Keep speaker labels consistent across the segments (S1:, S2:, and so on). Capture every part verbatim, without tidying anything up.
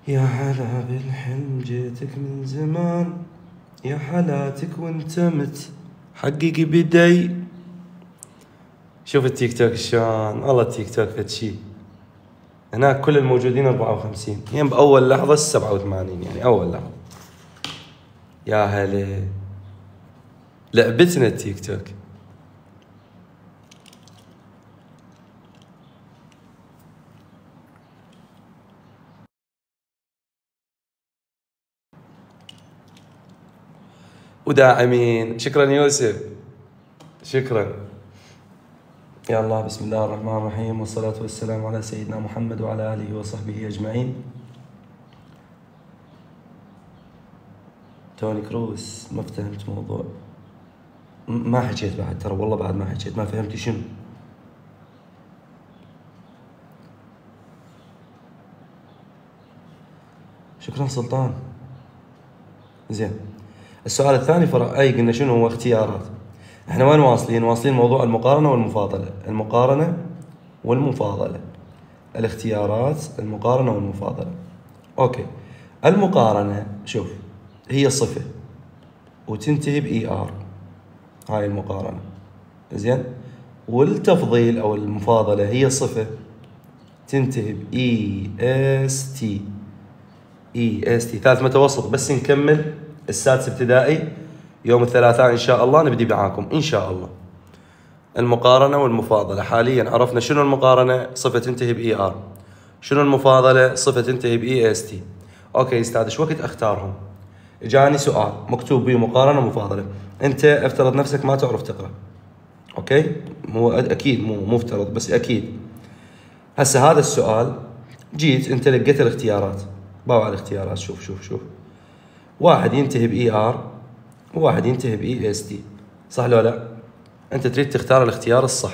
S1: يا هلا بالحلم جيتك من زمان، يا حلاتك وانت مت حققي بدي. شوف التيك توك شلون، والله التيك توك فد شي. هناك كل الموجودين أربعة وخمسين، يعني بأول لحظة سبعة وثمانين، يعني أول لحظة. يا هلا، لعبتنا التيك توك. وداعمين، شكرا يوسف، شكرا. يا الله، بسم الله الرحمن الرحيم، والصلاة والسلام على سيدنا محمد وعلى آله وصحبه أجمعين. توني كروس، ما فهمت موضوع، ما حكيت بعد، ترى والله بعد ما حكيت، ما فهمت شنو. شكرا سلطان. زين، السؤال الثاني فرع اي، قلنا شنو هو اختيارات. احنا وين واصلين؟ واصلين موضوع المقارنة والمفاضلة، المقارنة والمفاضلة، الاختيارات، المقارنة والمفاضلة. اوكي، المقارنة شوف هي صفة وتنتهي باي ار، هاي المقارنة. زين، والتفضيل او المفاضلة هي صفة تنتهي باي اس تي، اي اس تي، ثالث متوسط. بس نكمل السادس ابتدائي يوم الثلاثاء ان شاء الله، نبدي معاكم ان شاء الله. المقارنة والمفاضلة، حاليا عرفنا شنو المقارنة، صفة تنتهي باي ار. شنو المفاضلة؟ صفة تنتهي باي اس تي. اوكي استاذ، ايش وقت اختارهم؟ جاني سؤال مكتوب به مقارنة ومفاضلة، انت افترض نفسك ما تعرف تقرا. اوكي، مو اكيد، مو مفترض بس اكيد. هسه هذا السؤال جيت انت لقيت الاختيارات، باوع الاختيارات، شوف شوف شوف، واحد ينتهي باي ار وواحد ينتهي باي اس تي، صح لو لا؟ انت تريد تختار الاختيار الصح.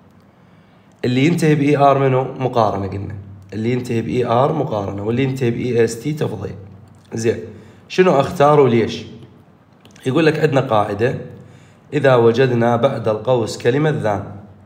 S1: اللي ينتهي باي ار منه؟ مقارنه، قلنا اللي ينتهي باي ار مقارنه، واللي ينتهي باي اس تي تفضيل. زين، شنو اختار وليش؟ يقول لك عندنا قاعده، اذا وجدنا بعد القوس كلمه ذان،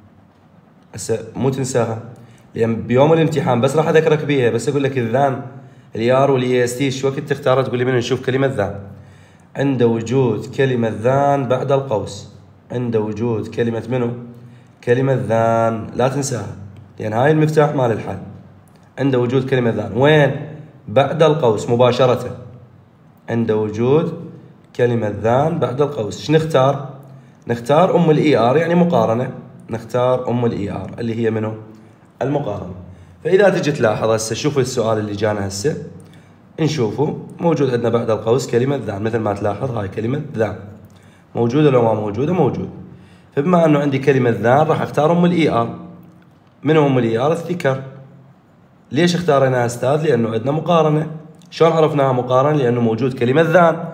S1: هسه مو تنساها، لان بيوم الامتحان بس راح اذكرك بيها، بس اقول لك الذان الاي ار والاي اس تي شو وقت تختار؟ تقول لي من نشوف كلمه ذان. عند وجود كلمه ذان بعد القوس، عند وجود كلمه منو؟ كلمه ذان، لا تنساها لان هاي المفتاح مال الحل. عند وجود كلمه ذان وين؟ بعد القوس مباشره. عند وجود كلمه ذان بعد القوس، ايش نختار؟ نختار ام الاي ار، يعني مقارنه، نختار ام الاي ار اللي هي منو؟ المقارنه. فاذا تجي تلاحظ هسه، شوفوا السؤال اللي جانا هسه، نشوفه موجود عندنا بعد القوس كلمه ذان، مثل ما تلاحظ هاي كلمه ذان موجوده لو ما موجوده؟ موجود. فبما انه عندي كلمه ذان راح اختار ام الاي ار. من ام الاي ار؟ الثكر. ليش اختاريناها استاذ؟ لانه عندنا مقارنه. شلون عرفناها مقارنه؟ لانه موجود كلمه ذان،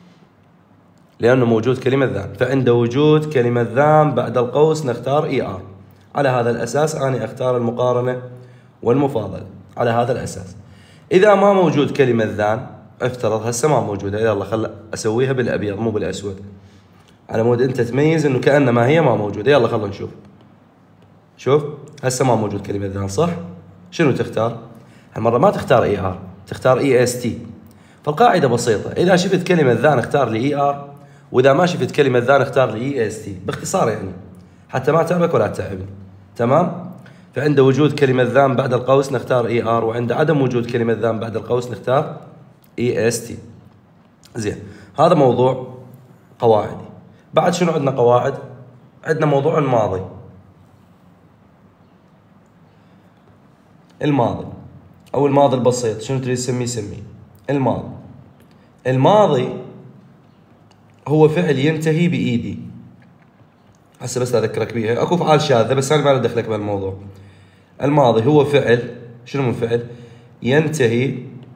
S1: لانه موجود كلمه ذان. فعند وجود كلمه ذان بعد القوس نختار اي ار. على هذا الاساس انا اختار المقارنه والمفاضله، على هذا الاساس. اذا ما موجود كلمه ذان، افترض هسه ما موجوده، يلا خل اسويها بالابيض مو بالاسود، على مود انت تميز انه كانما هي ما موجوده. يلا خلينا نشوف. شوف هسه ما موجود كلمه ذان، صح؟ شنو تختار؟ هالمره ما تختار اي ار، تختار اي اس تي. فالقاعده بسيطه، اذا شفت كلمه ذان اختار لي اي ار، واذا ما شفت كلمه ذان اختار لي اي اس تي، باختصار يعني، حتى ما تعبك ولا تتعبني. تمام؟ فعند وجود كلمه ذان بعد القوس نختار اي ار، وعند عدم وجود كلمه ذان بعد القوس نختار اي اس تي. زين، هذا موضوع قواعدي. بعد شنو عندنا قواعد؟ عندنا موضوع الماضي. الماضي او الماضي البسيط، شنو تريد تسميه سميه. الماضي، الماضي هو فعل ينتهي بايدي. هسه بس اذكرك بيها، اكو افعال شاذه بس انا ما له دخلك بهالموضوع. الماضي هو فعل، شنو من فعل؟ ينتهي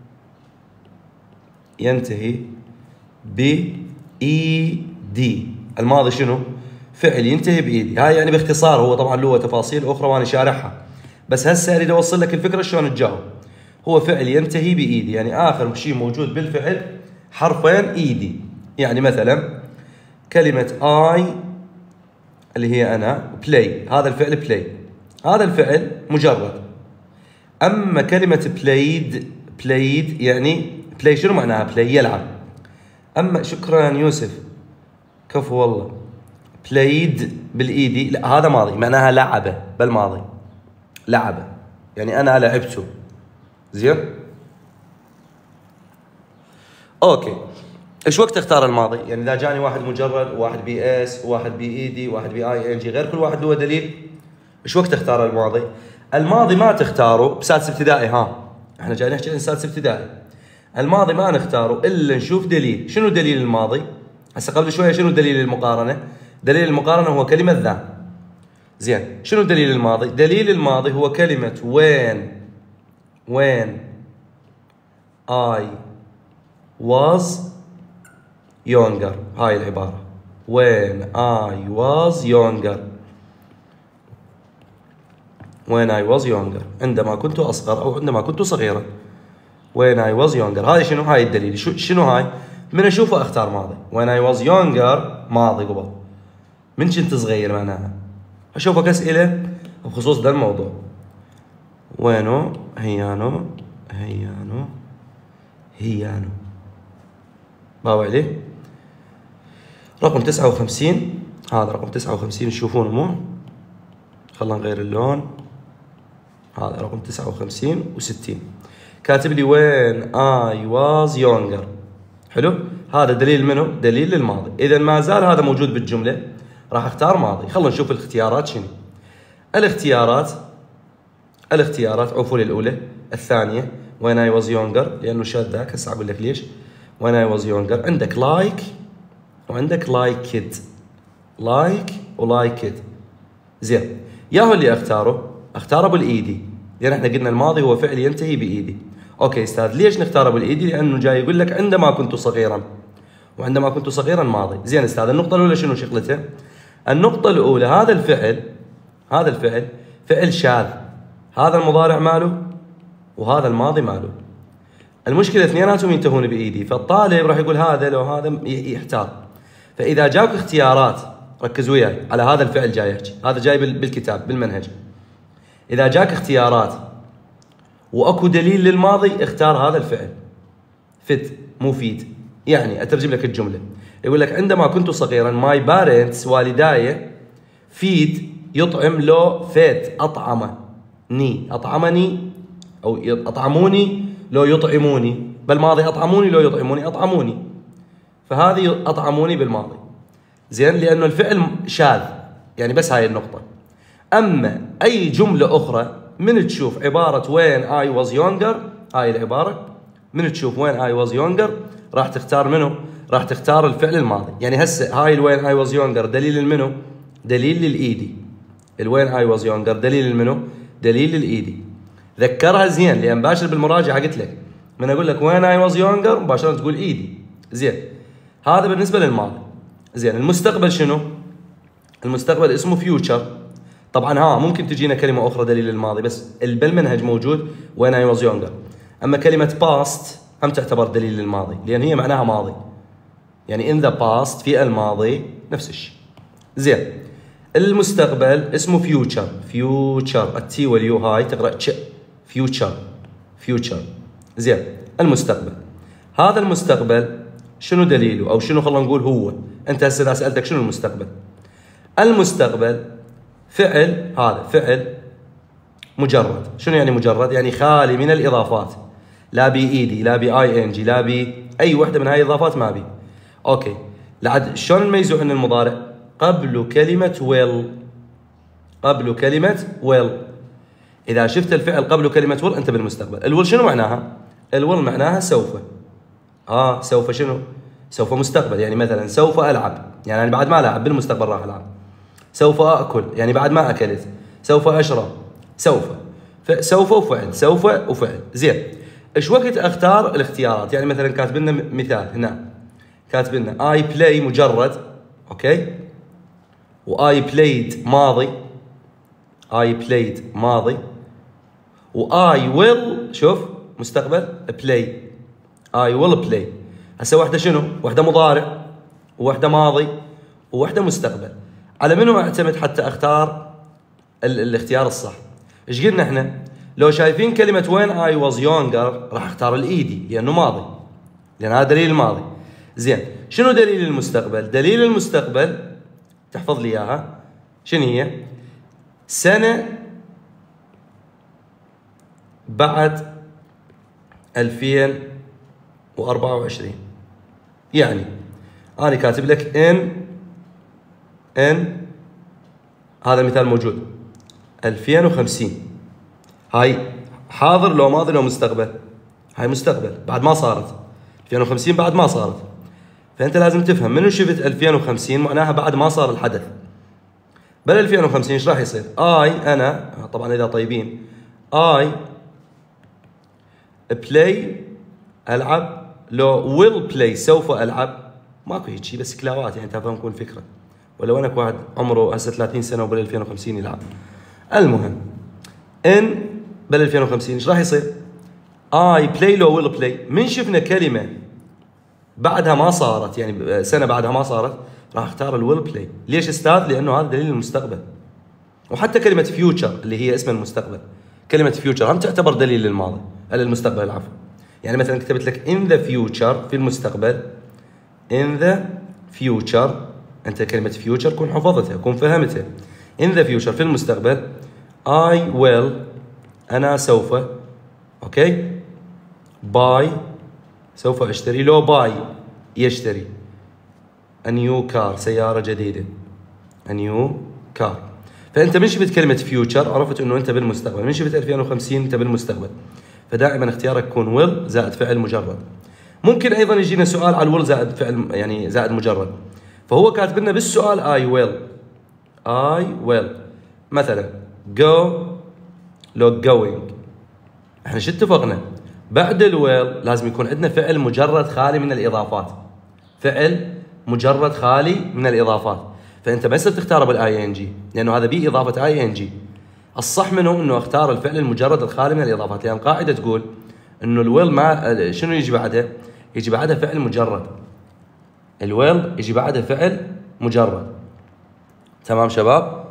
S1: ينتهي بايدي. الماضي شنو؟ فعل ينتهي بايدي. هاي يعني باختصار، هو طبعا له تفاصيل اخرى وانا شارحها، بس هسه اريد اوصل لك الفكره شلون تجاوب. هو فعل ينتهي بايدي، يعني اخر شيء موجود بالفعل حرفين ايدي. يعني مثلا كلمه اي اللي هي انا، بلاي، هذا الفعل بلاي، هذا الفعل مجرد. اما كلمه بلايد، played يعني play شنو معناها؟ play يلعب. اما شكرا يوسف، كفو والله. played بالايدي لا هذا ماضي معناها لعبه بالماضي، لعبه يعني انا لعبته. زين اوكي. ايش وقت اختار الماضي؟ يعني اذا جاني واحد مجرد وواحد بي اس وواحد بي اي دي وواحد بي اي ان جي غير كل واحد له دليل، ايش وقت اختار الماضي؟ الماضي ما تختاره بسادس ابتدائي. ها احنا جاي نحكي عن سادس ابتدائي. الماضي ما نختاره الا نشوف دليل. شنو دليل الماضي؟ هسه قبل شويه شنو دليل المقارنه؟ دليل المقارنه هو كلمه ذا. زين شنو دليل الماضي؟ دليل الماضي هو كلمه وين وين I was younger. هاي العبارة when I was younger. when I was younger عندما كنت أصغر أو عندما كنت صغيرا. when I was younger هاي شنو؟ هاي الدليل. شنو هاي؟ من أشوفه أختار ماضي. when I was younger ماضي قبل. من كنت صغير معناها. أشوفك أسئلة بخصوص ذا الموضوع. وينو هيانو هيانو هيانو باوي عليه. رقم تسعة وخمسين هذا رقم تسعة وخمسين تشوفونه مو؟ خلنا نغير اللون. هذا رقم تسعة وخمسين وستين كاتب لي وين I was younger. حلو؟ هذا دليل منه؟ دليل للماضي. إذا ما زال هذا موجود بالجملة راح اختار ماضي. خلنا نشوف الاختيارات شنو. الاختيارات الاختيارات عفوا الأولى. الثانية when I was younger لأنه شاد ذاك. هسه أقول لك ليش. when I was younger عندك like وعندك like it. like و like it. زين ياهو اللي اختاره اختاره بالايدي لان احنا قلنا الماضي هو فعل ينتهي بايدي. اوكي استاذ ليش نختاره بالايدي؟ لانه جاي يقول لك عندما كنت صغيرا، وعندما كنت صغيرا ماضي. زين استاذ النقطة الأولى شنو شغلته؟ النقطة الأولى هذا الفعل هذا الفعل فعل شاذ. هذا المضارع ماله وهذا الماضي ماله. المشكلة اثنيناتهم ينتهون بايدي، فالطالب راح يقول هذا لو هذا يحتار. فإذا جاك اختيارات ركزوا وياي على هذا الفعل جاي يحكي، هذا جاي بالكتاب بالمنهج. إذا جاك اختيارات وأكو دليل للماضي اختار هذا الفعل. فت مفيد. يعني أترجم لك الجملة يقول لك عندما كنت صغيرا my parents والداي feed يطعم لو فيت أطعمني أطعمني أو أطعموني لو يطعموني. بالماضي أطعموني لو يطعموني أطعموني. فهذه أطعموني بالماضي. زين لأنه الفعل شاذ يعني بس هاي النقطة. أما أي جملة أخرى من تشوف عبارة when I was younger هاي العبارة من تشوف when I was younger راح تختار منه؟ راح تختار الفعل الماضي. يعني هسه هاي when I was younger دليل منه؟ دليل للإيدي. when I was younger دليل منه؟ دليل للإيدي. ذكرها زين لأن باشر بالمراجعة قلت لك من أقول لك when I was younger مباشرة تقول إيدي. زين هذا بالنسبة للماضي. زين المستقبل شنو؟ المستقبل اسمه future. طبعا ها ممكن تجينا كلمة أخرى دليل الماضي بس بالمنهج موجود when I was younger. أما كلمة past هم تعتبر دليل للماضي لأن هي معناها ماضي. يعني in the past في الماضي نفس الشيء. زين المستقبل اسمه future. future التي واليو هاي تقرأ تش future future. زين المستقبل هذا المستقبل شنو دليله أو شنو خلينا نقول هو. أنت هسه إذا سألتك شنو المستقبل؟ المستقبل فعل هذا فعل مجرد. شنو يعني مجرد؟ يعني خالي من الإضافات. لا بي إيدي لا بي آي إن جي لا بي أي وحدة من هاي الإضافات ما بي. أوكي لعد شلون نميزه عن المضارع؟ قبل كلمة will. قبل كلمة will. إذا شفت الفعل قبل كلمة will أنت بالمستقبل. الول شنو معناها؟ الول معناها سوف. آه سوف شنو؟ سوف مستقبل. يعني مثلا سوف ألعب يعني أنا بعد ما ألعب بالمستقبل راح ألعب. سوف أكل يعني بعد ما أكلت. سوف أشرب سوف. فسوف وفعل سوف وفعل. زين إيش وقت أختار الاختيارات؟ يعني مثلا كاتب لنا مثال هنا كاتب لنا I play مجرد. أوكي و I played ماضي. I played ماضي و I will شوف مستقبل play. I will play. هسه واحدة شنو؟ واحدة مضارع وواحدة ماضي وواحدة مستقبل. على منو اعتمد حتى اختار ال الاختيار الصح؟ ايش قلنا احنا؟ لو شايفين كلمة when I was younger راح اختار الايدي لأنه ماضي، لأن هذا دليل الماضي. زين، شنو دليل المستقبل؟ دليل المستقبل تحفظ لي إياها، شنو هي؟ سنة بعد ألفين وأربعة وعشرين. يعني أنا كاتب لك إن إن هذا المثال موجود ألفين وخمسين، هاي حاضر لو ماضي لو مستقبل؟ هاي مستقبل بعد ما صارت، ألفين وخمسين بعد ما صارت. فأنت لازم تفهم منو شفت ألفين وخمسين معناها بعد ما صار الحدث. بل ألفين وخمسين ايش راح يصير؟ اي انا طبعا اذا طيبين اي بلاي العب، لو ويل بلاي سوف العب، ماكو هيك شيء بس كلاوات يعني تفهمكم الفكره. ولو انك واحد عمره هسه ثلاثين سنه وبال ألفين وخمسين يلعب. المهم ان بال ألفين وخمسين ايش راح يصير؟ اي بلاي لو ويل بلاي. من شفنا كلمه بعدها ما صارت يعني سنه بعدها ما صارت راح اختار الويل بلاي. ليش استاذ؟ لانه هذا دليل المستقبل. وحتى كلمه فيوتشر اللي هي اسم المستقبل، كلمه فيوتشر هم تعتبر دليل للماضي للمستقبل العفو. يعني مثلا كتبت لك in the future في المستقبل، in the future انت كلمه فيوتشر كون حفظتها كون فهمتها. in the future في المستقبل I will انا سوف اوكي buy سوف اشتري، لو buy يشتري a new car سيارة جديدة a new car. فأنت من شفت كلمة future عرفت إنه أنت بالمستقبل، من شفت ألفين وخمسين أنت بالمستقبل. فدائما اختيارك يكون will زائد فعل مجرد. ممكن أيضا يجينا سؤال على will زائد فعل يعني زائد مجرد، فهو كاتب لنا بالسؤال I will I will مثلا go لو going. احنا شو اتفقنا؟ بعد الويل لازم يكون عندنا فعل مجرد خالي من الإضافات، فعل مجرد خالي من الإضافات. فأنت ما يصير تختاره بالاي ان جي لأنه هذا بي إضافة اي ان جي. الصح منه إنه اختار الفعل المجرد الخالي من الإضافات، لأن قاعدة تقول إنه الويل ما شنو يجي بعده؟ يجي بعده فعل مجرد. الويل يجي بعده فعل مجرد. تمام شباب؟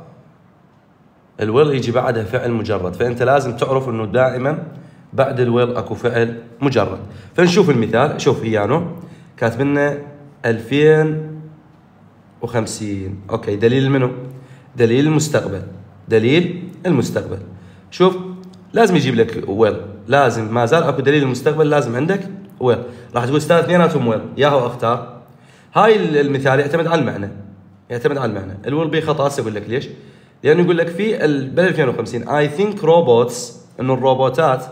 S1: الويل يجي بعده فعل مجرد، فأنت لازم تعرف إنه دائما بعد الويل اكو فعل مجرد. فنشوف المثال، شوف ايانو كاتب لنا ألفين وخمسين. اوكي دليل منو؟ دليل المستقبل، دليل المستقبل. شوف لازم يجيب لك ويل، لازم ما زال اكو دليل المستقبل لازم عندك ويل. راح تقول استاذ اثنيناتهم ويل، ياهو اختار. هاي المثال يعتمد على المعنى، يعتمد على المعنى. الويل بي خطا، هسه اقول لك ليش؟ لانه يقول لك في بال ألفين وخمسين اي ثينك روبوتس انه الروبوتات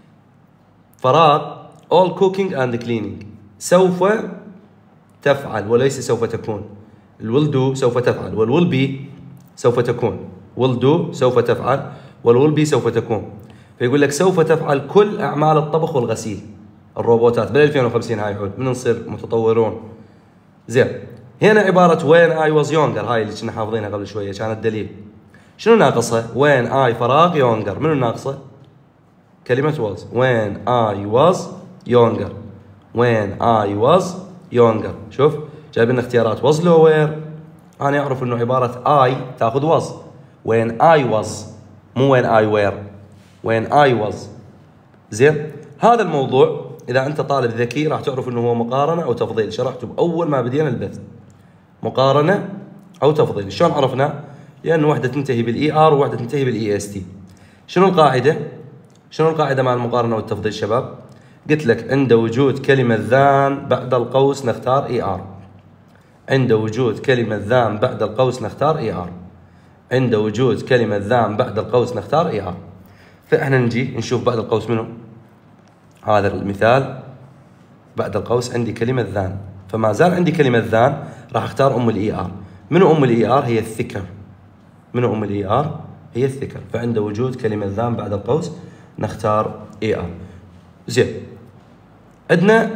S1: فراغ all cooking and cleaning سوف تفعل وليس سوف تكون. الويل دو سوف تفعل والويل بي سوف تكون. will do سوف تفعل والويل بي سوف تكون. فيقول لك سوف تفعل كل اعمال الطبخ والغسيل. الروبوتات بال ألفين وخمسين هاي عود من نصير متطورون. زين هنا عبارة when I was younger هاي اللي كنا حافظينها قبل شوية كانت دليل. شنو ناقصها؟ when I فراغ younger، منو ناقصه؟ كلمة was. when I was younger when I was younger. شوف جايب لنا اختيارات was لو where. أنا أعرف إنه عبارة I تأخذ was when I was مو when I were when I was. زين هذا الموضوع إذا أنت طالب ذكي راح تعرف إنه هو مقارنة أو تفضيل. شرحته بأول ما بدينا البث، مقارنة أو تفضيل. شلون عرفنا؟ لأنه واحدة تنتهي بالإي آر وواحدة تنتهي بالإي إس تي. شنو القاعدة؟ شنو القاعدة مع المقارنة والتفضيل شباب؟ قلت لك عند وجود كلمة ذان بعد القوس نختار اي ار. عند وجود كلمة ذان بعد القوس نختار اي ار. عند وجود كلمة ذان بعد القوس نختار اي ار. فاحنا نجي نشوف بعد القوس منو؟ هذا المثال بعد القوس عندي كلمة ذان، فما زال عندي كلمة ذان راح اختار ام الاي ار. منو ام الاي ار؟ هي الثكر. منو ام الاي ار؟ هي الثكر. فعند وجود كلمة ذان بعد القوس نختار اي ار. زين عندنا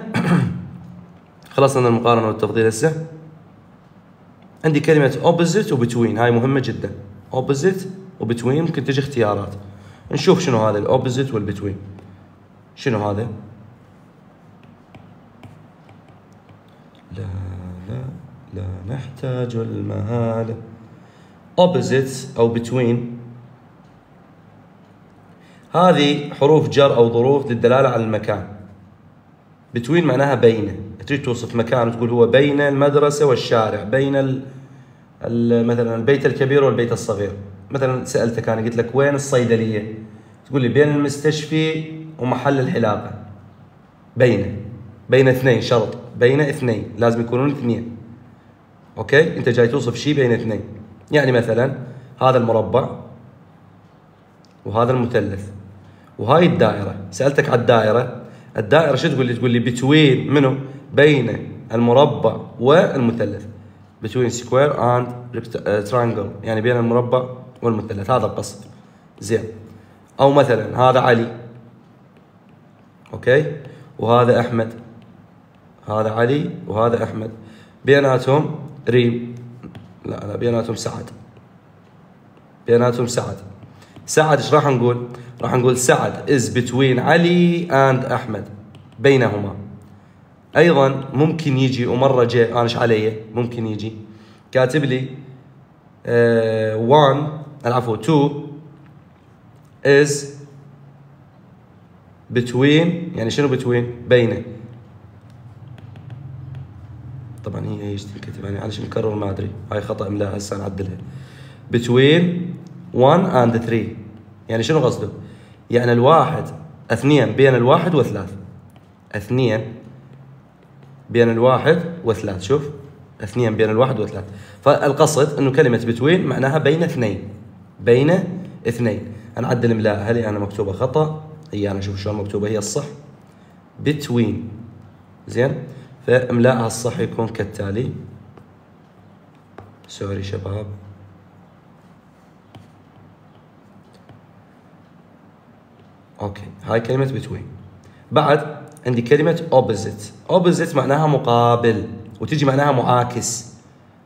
S1: خلصنا المقارنة والتفضيل. هسه عندي كلمة opposite وبتوين، هاي مهمة جدا. opposite وبتوين ممكن تجي اختيارات. نشوف شنو هذا الاوبوزيت والبتوين. شنو هذا؟ لا لا لا نحتاج المهالة. opposite او between هذه حروف جر أو ظروف للدلالة على المكان. بتوين معناها بين، تريد توصف مكان تقول هو بين المدرسة والشارع، بين ال ال مثلا البيت الكبير والبيت الصغير. مثلا سألتك أنا قلت لك وين الصيدلية، تقول لي بين المستشفى ومحل الحلاقة. بين بين اثنين، شرط بين اثنين، لازم يكونون اثنين. اوكي، انت جاي توصف شيء بين اثنين، يعني مثلا هذا المربع وهذا المثلث وهاي الدائرة. سألتك على الدائرة، الدائرة شو تقول لي؟ تقول لي بتوين منو؟ بين المربع والمثلث. between square and triangle، يعني بين المربع والمثلث، هذا القصد. زين. أو مثلا هذا علي، أوكي، وهذا أحمد، هذا علي وهذا أحمد، بيناتهم ريم، لا لا بيناتهم سعد، بيناتهم سعد. سعد ايش راح نقول؟ راح نقول سعد is between علي and أحمد، بينهما. أيضا ممكن يجي، ومرة جاء أنا ايش علي، ممكن يجي كاتب لي uh, one العفو two is between، يعني شنو between؟ بينه. طبعا هي ايش تنكتب يعني، معلش مكرر ما ادري، هاي خطأ املاء هسه نعدلها. between one and three، يعني شنو قصده؟ يعني الواحد اثنين بين الواحد وثلاث، اثنين بين الواحد وثلاث، شوف اثنين بين الواحد وثلاث. فالقصد انه كلمة between معناها بين اثنين، بين اثنين. انا اعدل املاء، هل انا مكتوبة خطأ؟ هي انا اشوف شلون مكتوبة هي الصح. between، زين، فاملاءها الصح يكون كالتالي. سوري شباب، اوكي، هاي كلمة between. بعد عندي كلمة opposite. opposite معناها مقابل، وتجي معناها معاكس،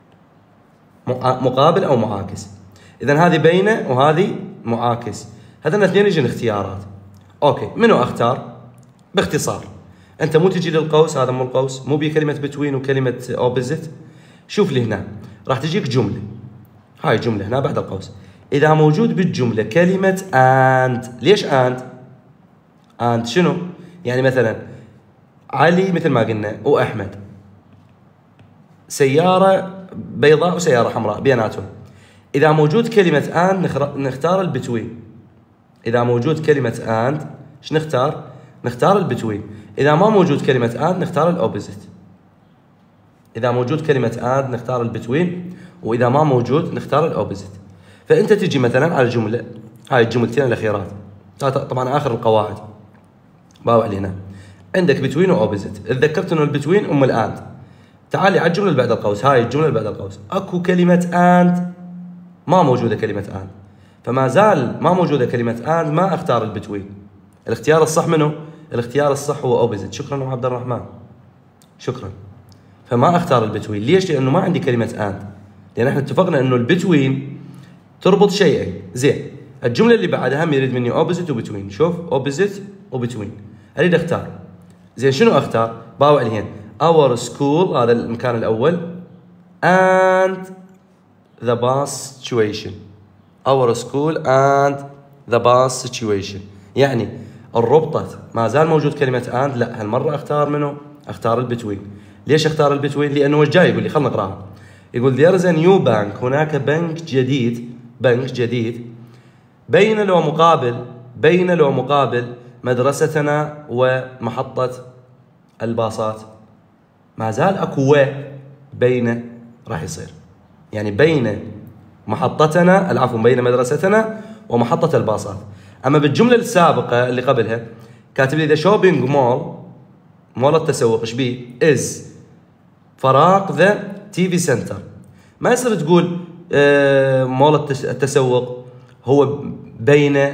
S1: مقابل او معاكس. اذا هذه بينه وهذه معاكس، هذول الاثنين يجين اختيارات. اوكي، منو اختار؟ باختصار انت مو تجي للقوس، هذا مو القوس، مو بكلمة between وكلمة opposite. شوف لي هنا راح تجيك جملة، هاي جملة هنا بعد القوس. اذا موجود بالجملة كلمة and، ليش and؟ and شنو؟ يعني مثلا علي مثل ما قلنا واحمد، سيارة بيضاء وسيارة حمراء بيناتهم. اذا موجود كلمة and نختار البتوين. اذا موجود كلمة and ايش نختار؟ نختار البتوين. اذا ما موجود كلمة and نختار الاوبوزيت. اذا موجود كلمة and نختار البتوين، واذا ما موجود نختار الاوبوزيت. فانت تجي مثلا على الجملة، هاي الجملتين الاخيرات طبعا اخر القواعد، باوع لي هنا عندك بتوين واوبوزيت. تذكرت انه البتوين ام الاند. تعالي على الجمله اللي بعد القوس، هاي الجمله اللي بعد القوس اكو كلمه اند، ما موجوده كلمه اند، فما زال ما موجوده كلمه اند، ما اختار البتوين. الاختيار الصح منه؟ الاختيار الصح هو اوبوزيت. شكرا ابو عبد الرحمن، شكرا. فما اختار البتوين، ليش؟ لانه ما عندي كلمه اند، لان احنا اتفقنا انه البتوين تربط شيئين. زين، الجمله اللي بعدها هم يريد مني اوبوزيت وبتوين. شوف، اوبوزيت وبتوين، اريد اختار. زين، شنو اختار؟ باوع لي هنا our school، هذا المكان الاول، and the bus situation. our school and the bus situation، يعني الربطة ما زال موجود كلمة and، لا هالمرة اختار منه؟ اختار البتوين. ليش اختار البتوين؟ لانه وش جاي يقول لي؟ خلنا نقراها. يقول there is a new bank، هناك بنك جديد، بنك جديد، بين لو مقابل، بين لو مقابل مدرستنا ومحطة الباصات. ما زال اكو و بين راح يصير، يعني بين محطتنا، العفو بين مدرستنا ومحطة الباصات. اما بالجملة السابقة اللي قبلها كاتب لي ذا شوبينج مول، مول التسوق، ايش بيه؟ از فراغ ذا تي في سنتر. ما يصير تقول آه مول التسوق هو بين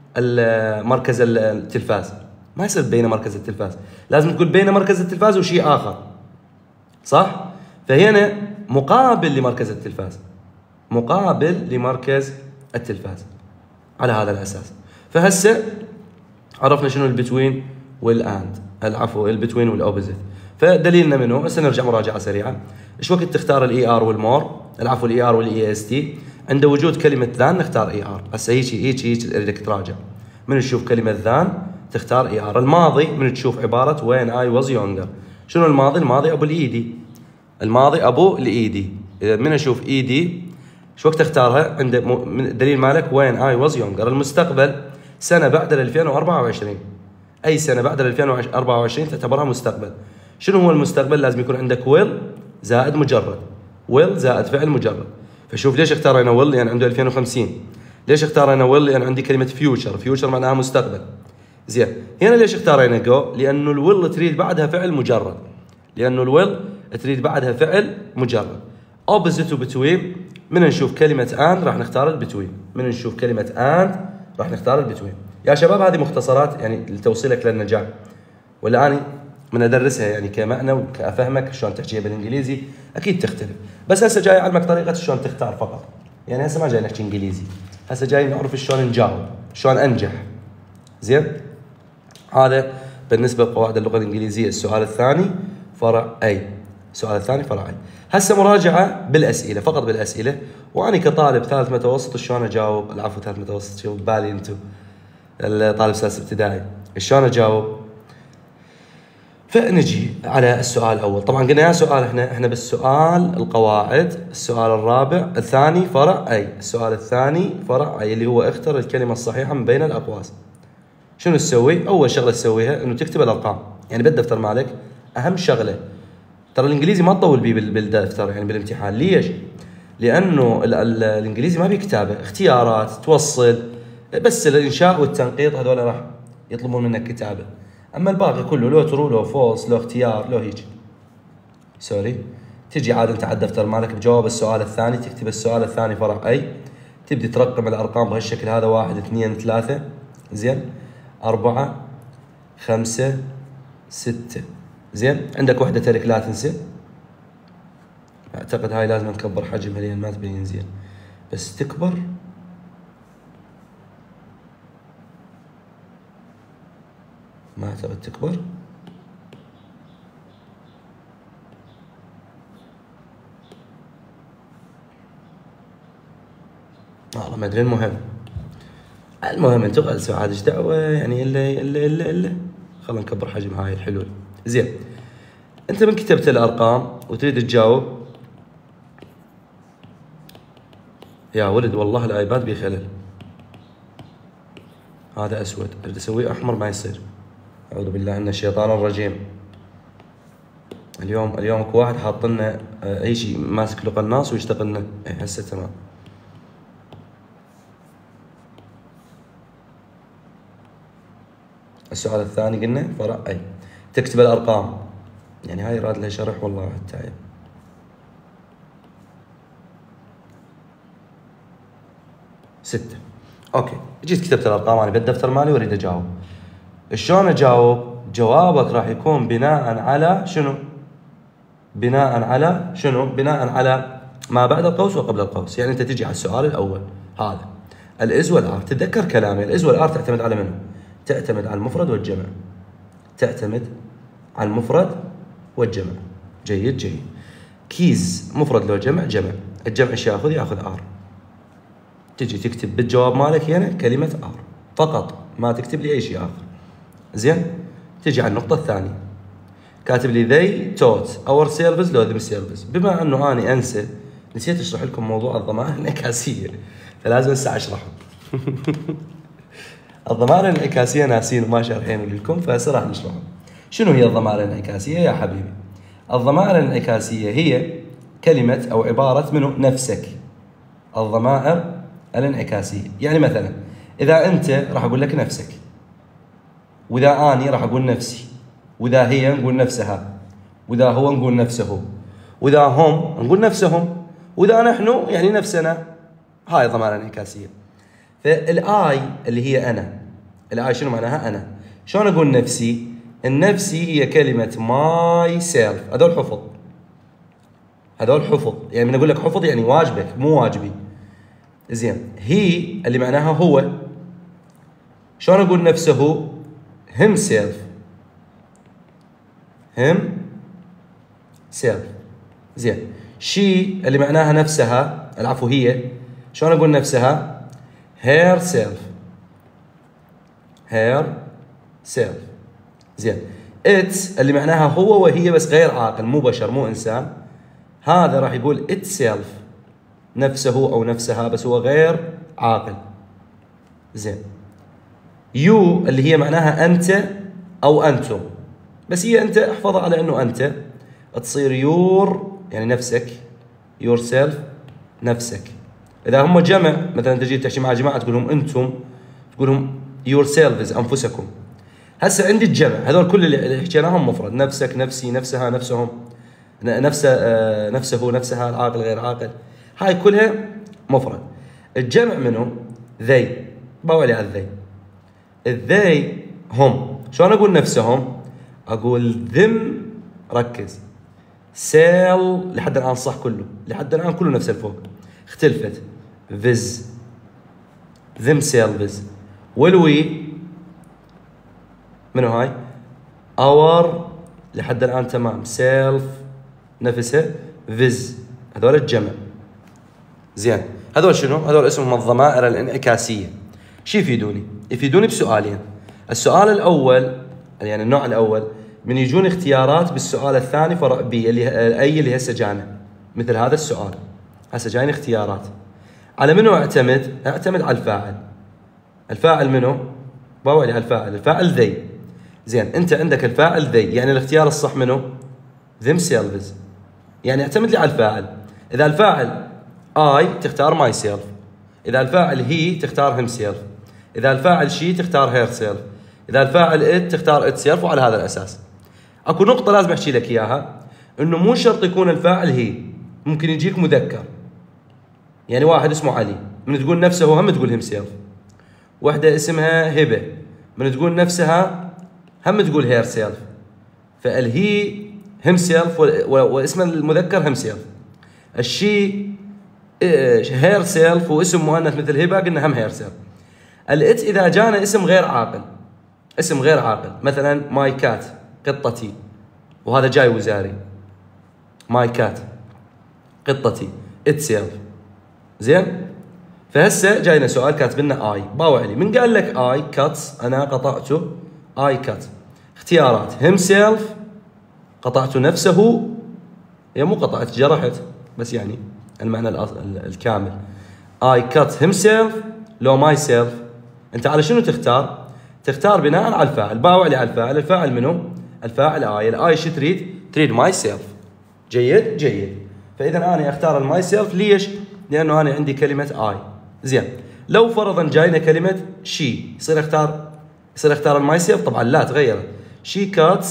S1: مركز التلفاز، ما يصير بين مركز التلفاز، لازم تقول بين مركز التلفاز وشيء آخر، صح؟ فهنا مقابل لمركز التلفاز، مقابل لمركز التلفاز على هذا الأساس. فهسه عرفنا شنو البتوين والآند، العفو البتوين والأوبوزيت. فدليلنا منه، هسه نرجع مراجعة سريعة. ايش وقت تختار الاي ار والمور، العفو الاي ار والاي اس تي؟ عند وجود كلمة ذان نختار اي ار. هسه هيك هيك هيك اريدك تراجع. من نشوف كلمة ذان تختار اي ار. الماضي من تشوف عبارة when I was younger. شنو الماضي؟ الماضي ابو الايدي، الماضي ابو الايدي. اذا من اشوف ايدي شو وقت تختارها؟ عند دليل مالك when I was younger. المستقبل سنة بعد ألفين وأربعة وعشرين، اي سنة بعد ألفين وأربعة وعشرين تعتبرها مستقبل. شنو هو المستقبل؟ لازم يكون عندك will زائد مجرد، will زائد فعل مجرد. فشوف ليش اختار انا will؟ لان يعني عنده ألفين وخمسين. ليش اختار انا will؟ لان يعني عندي كلمة future، future معناها مستقبل. زين، هنا ليش اختار انا go؟ لانه الويل تريد بعدها فعل مجرد، لانه الويل تريد بعدها فعل مجرد. opposite وبتوين من نشوف كلمة and راح نختار البتوين، من نشوف كلمة and راح نختار البتوين. يا شباب هذه مختصرات يعني لتوصيلك للنجاح، ولا أنا من أدرسها يعني كمعنى وكأفهمك شلون تحكيها بالإنجليزي أكيد تختلف، بس هسه جاي أعلمك طريقة شلون تختار فقط. يعني هسه ما جاي نحكي إنجليزي، هسه جاي نعرف شلون نجاوب، شلون أنجح. زين، هذا بالنسبة لقواعد اللغة الإنجليزية. السؤال الثاني فرع أي، السؤال الثاني فرع أي. هسه مراجعة بالأسئلة، فقط بالأسئلة. وأنا كطالب ثالث متوسط شلون أجاوب؟ العفو ثالث متوسط، شوف بالي أنتم الطالب سادس ابتدائي شلون أجاوب؟ فنجي على السؤال الأول. طبعا قلنا يا سؤال احنا احنا بالسؤال القواعد. السؤال الرابع الثاني فرع أي، السؤال الثاني فرع أي اللي هو اختر الكلمة الصحيحة من بين الأقواس. شنو تسوي؟ أول شغلة تسويها إنه تكتب الأرقام، يعني بالدفتر مالك أهم شغلة. ترى الإنجليزي ما تطول بيه بالدفتر يعني بالامتحان. ليش؟ لأنه ال ال الإنجليزي ما بيه كتابة، اختيارات توصل، بس الإنشاء والتنقيط هذول راح يطلبون منك كتابة. أما الباقي كله لو ترو لو فولس لو اختيار لو هيك. سوري، تجي عاد أنت على الدفتر مالك بجواب السؤال الثاني، تكتب السؤال الثاني فرع أي، تبدي ترقم الأرقام بهالشكل هذا، واحد اثنين ثلاثة، زين، أربعة خمسة ستة، زين. عندك وحدة ترك لا تنسى. أعتقد هاي لازم نكبر حجمها لأن ما تبين زين، بس تكبر. ما أعتقد تكبر. والله ما أدري. المهم المهم أنتوا غلسوا عاد إيش دعوة يعني. إلا إلا إلا إلا خلنا نكبر حجم هاي الحلول. زين، أنت من كتبت الأرقام وتريد تجاوب. يا ولد والله الآيباد بيخلل، هذا أسود، أريد أسويه أحمر ما يصير. أعوذ بالله من الشيطان الرجيم. اليوم اليوم اكو واحد حاط لنا أي شيء ماسك له قناص ويشتغل لنا. إيه هسه تمام. السؤال الثاني قلنا فرع أي، تكتب الأرقام. يعني هاي راد لها شرح والله حتى. ستة. أوكي، جيت كتبت الأرقام أنا بالدفتر مالي وأريد أجاوب. شلون أجاوب؟ جوابك راح يكون بناء على شنو؟ بناء على شنو؟ بناء على ما بعد القوس وقبل القوس. يعني أنت تجي على السؤال الأول هذا الإز والآر. تتذكر كلامي، الإز والآر تعتمد على منو؟ تعتمد على المفرد والجمع. تعتمد على المفرد والجمع. جيد جيد. كيز مفرد لو جمع جمع. الجمع ايش ياخذ؟ ياخذ آر. تجي تكتب بالجواب مالك هنا كلمة آر فقط، ما تكتب لي أي شيء آخر. زين، تجي على النقطة الثانية، كاتب لي they taught our service لو them service. بما أنه أنا أنسى نسيت أشرح لكم موضوع الضمائر الانعكاسية، فلازم هسه أشرحه. الضمائر الانعكاسية ناسين وما شارحين لكم، فهسه راح نشرحه. شنو هي الضمائر الانعكاسية يا حبيبي؟ الضمائر الانعكاسية هي كلمة أو عبارة منه نفسك. الضمائر الانعكاسية يعني مثلا إذا أنت راح أقول لك نفسك، وإذا أني راح أقول نفسي، وإذا هي نقول نفسها، وإذا هو نقول نفسه، وإذا هم نقول نفسهم، وإذا نحن يعني نفسنا. هاي الضمائر الانعكاسية. فالآي اللي هي أنا، الآي شنو معناها؟ أنا. شلون أقول نفسي؟ النفسي هي كلمة ماي سيلف. هذول حفظ، هذول حفظ. يعني من أقول لك حفظ يعني واجبك مو واجبي. زين، هي اللي معناها هو. شلون أقول نفسه؟ himself. himself. زين، she اللي معناها نفسها، العفو هي. شلون أقول نفسها؟ herself. هير سيلف. زين. ات اللي معناها هو وهي بس غير عاقل، مو بشر مو انسان، هذا راح يقول ات سيلف، نفسه او نفسها بس هو غير عاقل. زين. يو اللي هي معناها انت او انتم، بس هي انت احفظها على انه انت، تصير يور يعني نفسك، يور سيلف نفسك. اذا هم جمع مثلا تجي تحكي مع جماعه تقول لهم انتم، تقول لهم يور سيلفز انفسكم. هسه عندي الجمع، هذول كل اللي حكيناهم مفرد، نفسك نفسي نفسها نفسهم، نفسه آه نفسه نفسها، العاقل غير عاقل، هاي كلها مفرد. الجمع منه ذي، بقول على الذي. الذي هم، شلون اقول نفسهم؟ اقول ذم، ركز، سيل لحد الان صح كله، لحد الان كله نفس الفوق، اختلفت فيز، ذم سيل فيز. والوي منو هاي؟ اور لحد الان تمام، سيلف نفسها، فيز، هذول الجمع. زين. هذول شنو؟ هذول اسمهم الضمائر الانعكاسيه. شو يفيدوني؟ يفيدوني بسؤالين. السؤال الاول يعني النوع الاول من يجون اختيارات بالسؤال الثاني فرع بي اللي اي اللي هسه جانا، مثل هذا السؤال هسه جايني اختيارات. على منو اعتمد؟ اعتمد على الفاعل. الفاعل منو؟ باوعي على الفاعل، الفاعل ذي. زين. انت عندك الفاعل ذي، يعني الاختيار الصح منو؟ themselves، يعني اعتمد لي على الفاعل. اذا الفاعل I تختار myself، اذا الفاعل he تختار himself، اذا الفاعل she تختار herself، اذا الفاعل it تختار itself. وعلى هذا الاساس اكو نقطه لازم احكي لك اياها، انه مو شرط يكون الفاعل هي، ممكن يجيك مذكر. يعني واحد اسمه علي، من تقول نفسه هم تقول himself. واحده اسمها هبه، من تقول نفسها هم تقول herself. فالهي himself واسم المذكر himself. الشي هير سيلف واسم مؤنث مثل هبه قلنا هم هير سيلف. الات اذا جانا اسم غير عاقل، اسم غير عاقل، مثلا ماي كات قطتي، وهذا جاي وزاري، ماي كات قطتي، ات سيلف. زين. فهسه جاينا سؤال كاتب لنا اي، باوع لي من قال لك اي كاتس، انا قطعته اي كات. اختيارات هم سيلف، قطعت نفسه، هي مو قطعت جرحت بس يعني المعنى الكامل. I cut himself لو myself. انت على شنو تختار؟ تختار بناء على الفاعل، باوع لي على الفاعل. الفاعل منو؟ الفاعل I. الاي شو تريد؟ تريد myself. جيد جيد. فاذا انا اختار الماي ليش؟ لانه انا عندي كلمه I. زين. لو فرضا جاينا كلمه she، يصير اختار يصير اختار الماي طبعا لا، تغيرت. she cuts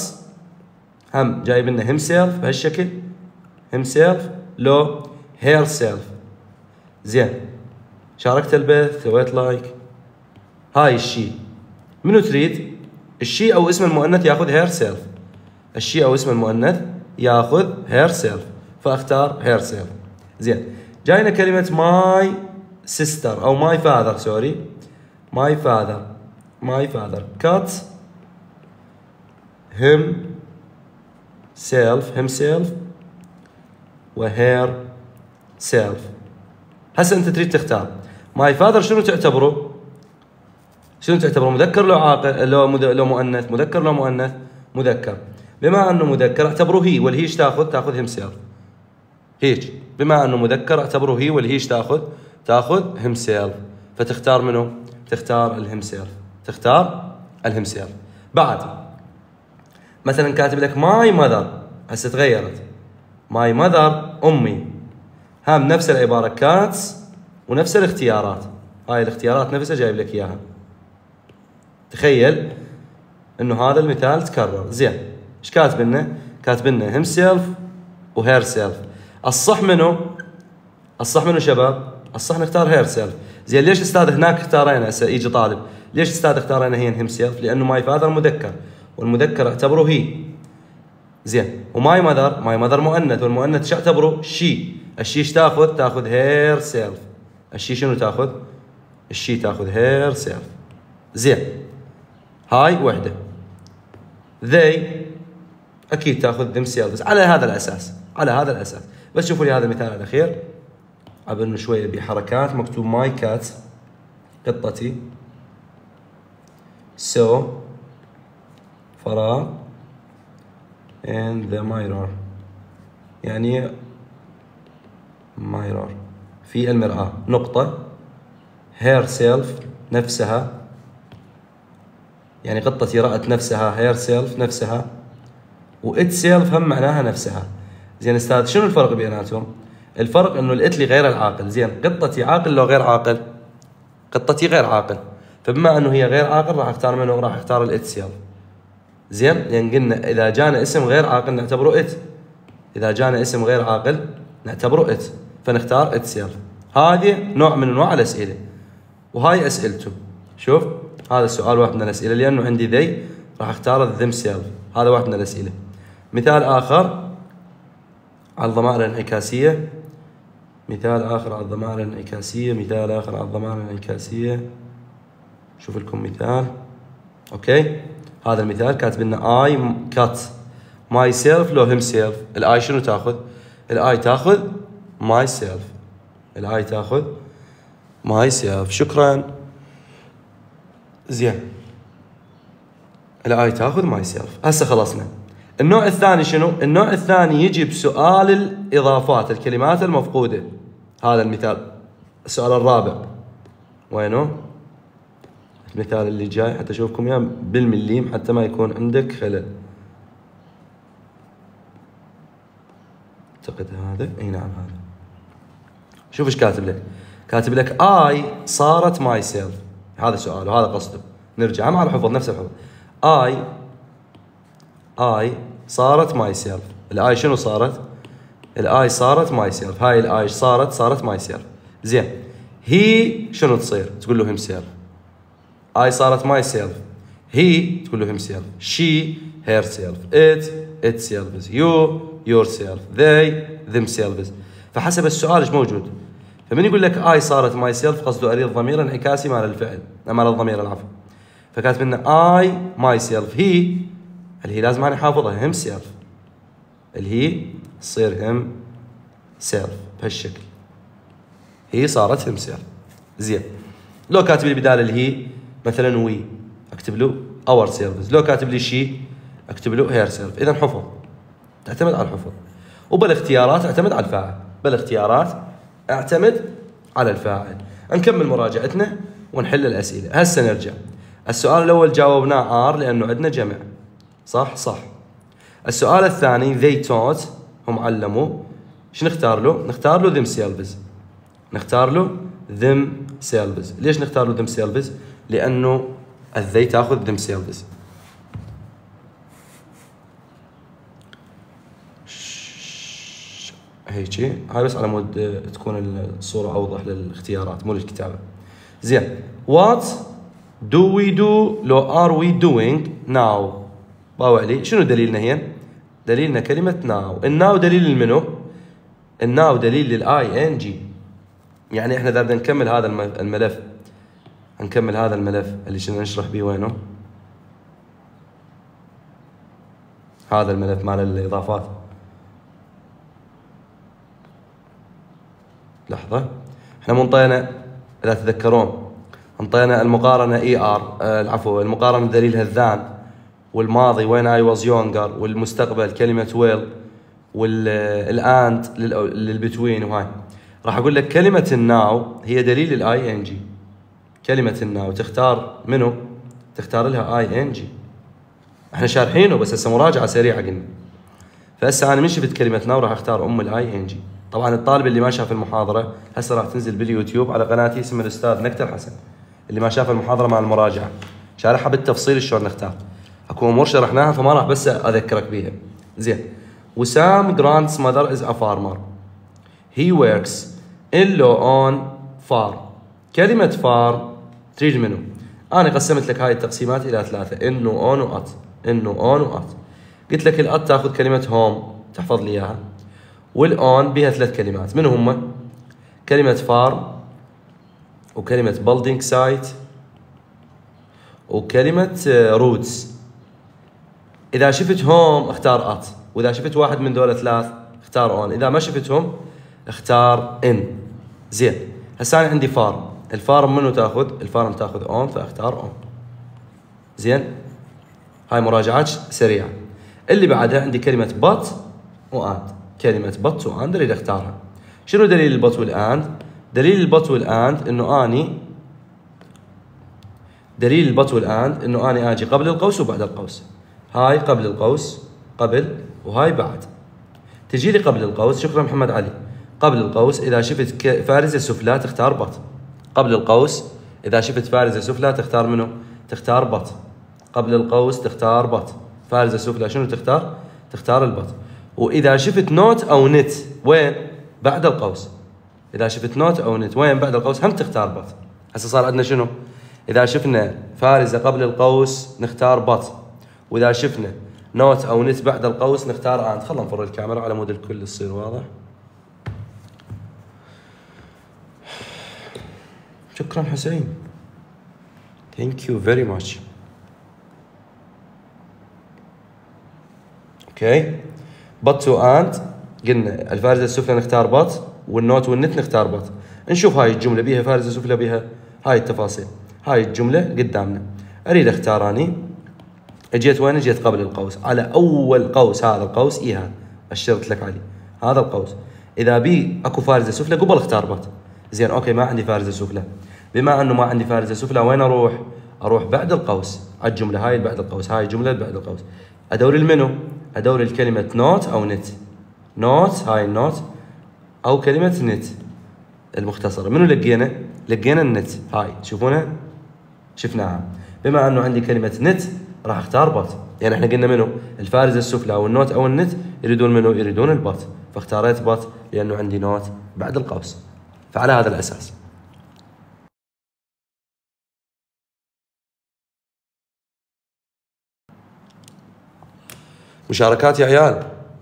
S1: هم جايب لنا himself بهالشكل، himself لو herself. زين. شاركت البث، سويت لايك. هاي الشي منو تريد؟ الشي او اسم المؤنث ياخذ herself، الشي او اسم المؤنث ياخذ herself، فاختار herself. زين. جاينا كلمة my sister او my father، سوري، my father my father cut him self himself وهير سيلف. هسه انت تريد تختار ماي فاذر شنو تعتبره؟ شنو تعتبره؟ مذكر لو عاقل لو مد... لو مؤنث؟ مذكر لو مؤنث؟ مذكر. بما انه مذكر اعتبره هي، والهي ايش تاخذ؟ تاخذ هيم سيلف. هيك بما انه مذكر اعتبره هي، والهي ايش تاخذ؟ تاخذ هيم سيلف. فتختار منو؟ تختار الهيم سيلف، تختار الهيم سيلف. بعد مثلا كاتب لك ماي ماذر، هسه تغيرت، ماي ماذر امي، هم نفس العباره كاتس ونفس الاختيارات، هاي الاختيارات نفسها جايب لك اياها. تخيل انه هذا المثال تكرر. زين. ايش كاتب لنا؟ كاتب لنا هيم سيلف وهير سيلف. الصح منه؟ الصح منه شباب؟ الصح نختار هير سيلف. زين. ليش استاذ هناك اختارينا؟ هسه يجي طالب، ليش استاذ اختارينا هي هيم سيلف؟ لانه ماي فاذر مذكر، والمذكر اعتبره هي. زين. وماي ماذر، ماي ماذر مؤنث، والمؤنث شو اعتبره؟ شي. الشي ايش تاخذ؟ تاخذ هير سيلف. الشي شنو تاخذ؟ الشي تاخذ هير سيلف. زين. هاي وحده. ذي اكيد تاخذ ذم سيلفز. على هذا الاساس، على هذا الاساس. بس شوفوا لي هذا المثال الاخير قبل انه شويه بحركات، مكتوب ماي كات قطتي saw فراغ in the mirror يعني mirror في المرآة نقطة herself نفسها يعني قطتي رأت نفسها herself نفسها و itself هم معناها نفسها. زين استاذ شنو الفرق بيناتهم؟ الفرق انه الاتلي غير العاقل. زين قطتي عاقل لو غير عاقل؟ قطتي غير عاقل، فبما انه هي غير عاقل راح اختار منه راح اختار الاتسيلف. زين لان قلنا اذا جانا اسم غير عاقل نعتبره ات، اذا جانا اسم غير عاقل نعتبره ات، فنختار اتسيلف. هذه نوع من انواع الاسئله وهاي اسئلته. شوف هذا السؤال واحد من الاسئله لانه عندي ذي راح اختار الذم سيلف، هذا واحد من الاسئله. مثال اخر على الضمائر الانعكاسيه، مثال اخر على الضمائر الانعكاسيه، مثال اخر على الضمائر الانعكاسيه. شوف لكم مثال. اوكي هذا المثال كاتب لنا اي كات ماي سيلف لو هيم سيلف. الاي شنو تاخذ؟ الاي تاخذ ماي سيلف، الاي تاخذ ماي سيلف. شكرا. زين الاي تاخذ ماي سيلف. هسه خلصنا. النوع الثاني شنو؟ النوع الثاني يجي بسؤال الاضافات، الكلمات المفقوده. هذا المثال السؤال الرابع وينه؟ المثال اللي جاي حتى اشوفكم اياه بالمليم حتى ما يكون عندك خلل. اعتقد هذا، اي نعم هذا. شوف ايش كاتب لك. كاتب لك اي صارت ماي سيلف. هذا سؤال وهذا قصده. نرجع مع الحفظ نفس الحفظ. اي اي صارت ماي سيلف. الاي شنو صارت؟ الاي صارت ماي سيلف. هاي الاي صارت صارت ماي سيلف. زين هي شنو تصير؟ تقول له هيم سيلف. اي صارت ماي سيلف. هي تقول له هيم سيلف. شي هير سيلف. ات ات سيلفز. يو يور سيلف. ذي ذم سيلفز. فحسب السؤال ايش موجود. فمن يقول لك اي صارت ماي سيلف قصده اريد ضمير انعكاسي مال الفعل مال الضمير العفو. فكاتب لنا اي ماي سيلف. هي اللي هي لازم انا حافظها هم سيلف، اللي هي تصير هم سيلف بهالشكل. هي صارت هم سيلف. زين لو كاتب لي بدال اللي هي مثلا وي اكتب له اور سيلفز. لو كاتب لي شي اكتب له هير سيلف. اذا حفظ تعتمد على الحفظ. وبالاختيارات اعتمد على الفاعل. بالاختيارات اعتمد على الفاعل. نكمل مراجعتنا ونحل الاسئله. هسه نرجع. السؤال الاول جاوبناه ار لانه عندنا جمع. صح صح. السؤال الثاني they taught هم علموا. ايش نختار له؟ نختار له them selves. نختار له them selves. ليش نختار له them selves؟ لانه they تاخذ them selves. هيجي هاي بس على مود تكون الصورة أوضح للاختيارات مو للكتابة. زين what do we do لو are we doing now؟ باوع لي شنو دليلنا هي؟ دليلنا كلمة now. الناو دليل منو؟ الناو دليل للاي ان جي. يعني احنا اذا بدنا نكمل هذا الملف هنكمل هذا الملف اللي شنو نشرح به وينه؟ هذا الملف مال الاضافات. لحظة احنا منطينا اذا تذكرون انطينا المقارنة اي ار آه العفو المقارنة دليلها الذان، والماضي وين اي واز يونجر، والمستقبل كلمة ويل، والاند للبتوين. وهاي راح اقول لك كلمة الناو هي دليل الاي ان جي. كلمة الناو تختار منو؟ تختار لها اي ان جي. احنا شارحينه بس هسه مراجعة سريعة قلنا. فهسه انا من شفت كلمة ناو راح اختار ام الاي ان جي. طبعا الطالب اللي ما شاف المحاضرة هسه راح تنزل باليوتيوب على قناتي اسمها الاستاذ نكتر حسن. اللي ما شاف المحاضرة مع المراجعة شارحها بالتفصيل شلون نختار. اكو امور شرحناها فما راح بس اذكرك بيها. زين وسام جراند's mother is a farmer. He works in law on farm. كلمة farm تريد منه. انا قسمت لك هاي التقسيمات الى ثلاثة انه اون وات. انه اون وات. قلت لك الات تاخذ كلمة هوم تحفظ لي اياها. والاون بها ثلاث كلمات من هم؟ كلمة فارم وكلمة building site وكلمة رودز. إذا شفت هوم اختار ات، وإذا شفت واحد من دول ثلاث اختار اون، إذا ما شفتهم اختار ان. زين هسه أنا عندي فارم. الفارم منو تاخذ؟ الفارم تاخذ اون فاختار اون. زين، هاي مراجعات سريعة. اللي بعدها عندي كلمة but وآند. كلمة but وآند اريد اختارها. شنو دليل البط والآند؟ دليل البط والآند انه اني دليل البط والآند انه اني اجي قبل القوس وبعد القوس. هاي قبل القوس، قبل، وهاي بعد. تجي لي قبل القوس، شكرا محمد علي. قبل القوس اذا شفت فارزة سفلى تختار بط. قبل القوس اذا شفت فارزة سفلى تختار منو؟ تختار بط. قبل القوس تختار بط. فارزة سفلى شنو تختار؟ تختار البط. واذا شفت نوت او نت وين؟ بعد القوس. اذا شفت نوت او نت وين؟ بعد القوس هم تختار بط. هسه صار عندنا شنو؟ اذا شفنا فارزة قبل القوس نختار بط، واذا شفنا نوت او نت بعد القوس نختار اند. خلنا نفر الكاميرا على مود الكل يصير واضح. شكرا حسين. Thank you very much. اوكي. بط واند قلنا الفارزة السفلى نختار بط، والنوت والنت نختار بط. نشوف هاي الجملة بيها فارزة سفلى بيها هاي التفاصيل. هاي الجملة قدامنا. اريد اختار اني. اجيت وين؟ اجيت قبل القوس، على اول قوس. هذا القوس اي هذا اشرت لك عليه، هذا القوس. اذا بي اكو فارزة سفلى قبل اختار بط. زين اوكي، ما عندي فارزة سفلى. بما انه ما عندي فارزة سفلى وين اروح؟ اروح بعد القوس على الجملة هاي بعد القوس. هاي الجملة بعد القوس. ادور المنو؟ ادور الكلمة نوت او نت. نوت، هاي النوت، او كلمة نت المختصرة. منو لقينا؟ لقينا النت. هاي تشوفونها؟ شفناها. بما انه عندي كلمة نت راح اختار بط. يعني احنا قلنا منو؟ الفارزة السفلى او النوت او النت يريدون منو؟ يريدون البط. فاختاريت بط لانه عندي نوت بعد القوس. فعلى هذا الاساس. مشاركات يا عيال.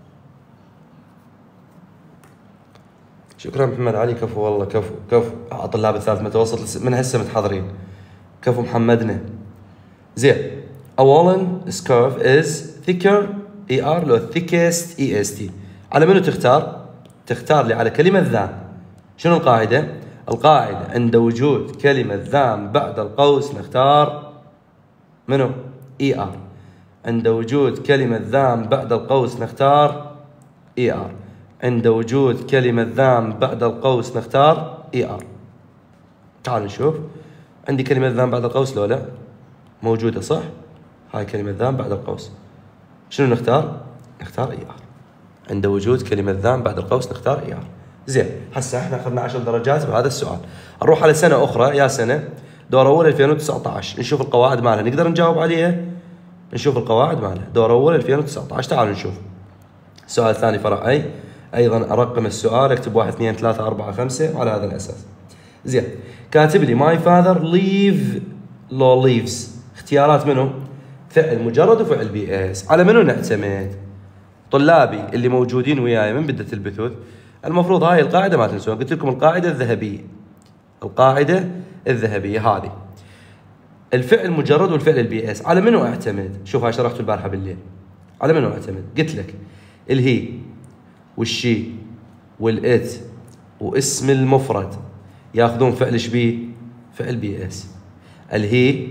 S1: شكرا محمد علي. كفو والله، كفو كفو. طلاب الثالث متوسط من هسه متحضرين. كفو محمدنا. زين. A woolen scarf is thicker E R لو thickest E S T. على منو تختار؟ تختار لي على كلمة ذا. شنو القاعدة؟ القاعدة عند وجود كلمة ذا بعد القوس نختار منو؟ E R. عند وجود كلمة ذا بعد القوس نختار E R. عند وجود كلمة ذا بعد القوس نختار E R. تعال نشوف. عندي كلمة ذا بعد القوس لو لا؟ موجودة صح؟ هاي كلمة ذا بعد القوس. شنو نختار؟ نختار E R. عند وجود كلمة ذا بعد القوس نختار E R. زين، هسه احنا اخذنا عشر درجات بهذا السؤال. نروح على سنة أخرى، يا سنة دور أول ألفين وتسعة عشر. نشوف القواعد مالها، نقدر نجاوب عليها؟ نشوف القواعد مالها. دور أول ألفين وتسعة عشر. تعالوا نشوف. السؤال الثاني فرع أي. أيضا أرقم السؤال، اكتب واحد اثنين ثلاثة أربعة خمسة على هذا الأساس. زين، كاتب لي my father leave لو leaves. اختيارات منو؟ فعل مجرد وفعل بي اس. على منو نعتمد؟ طلابي اللي موجودين وياي من بدة البثوث، المفروض هاي القاعدة ما تنسوها. قلت لكم القاعدة الذهبية. القاعدة الذهبية هذه. الفعل مجرد والفعل البي اس. على منو اعتمد؟ شوف هاي شرحته البارحة بالليل. على منو اعتمد؟ قلت لك الهي والشي والات واسم المفرد ياخذون فعل شبيه؟ فعل بي اس. الهي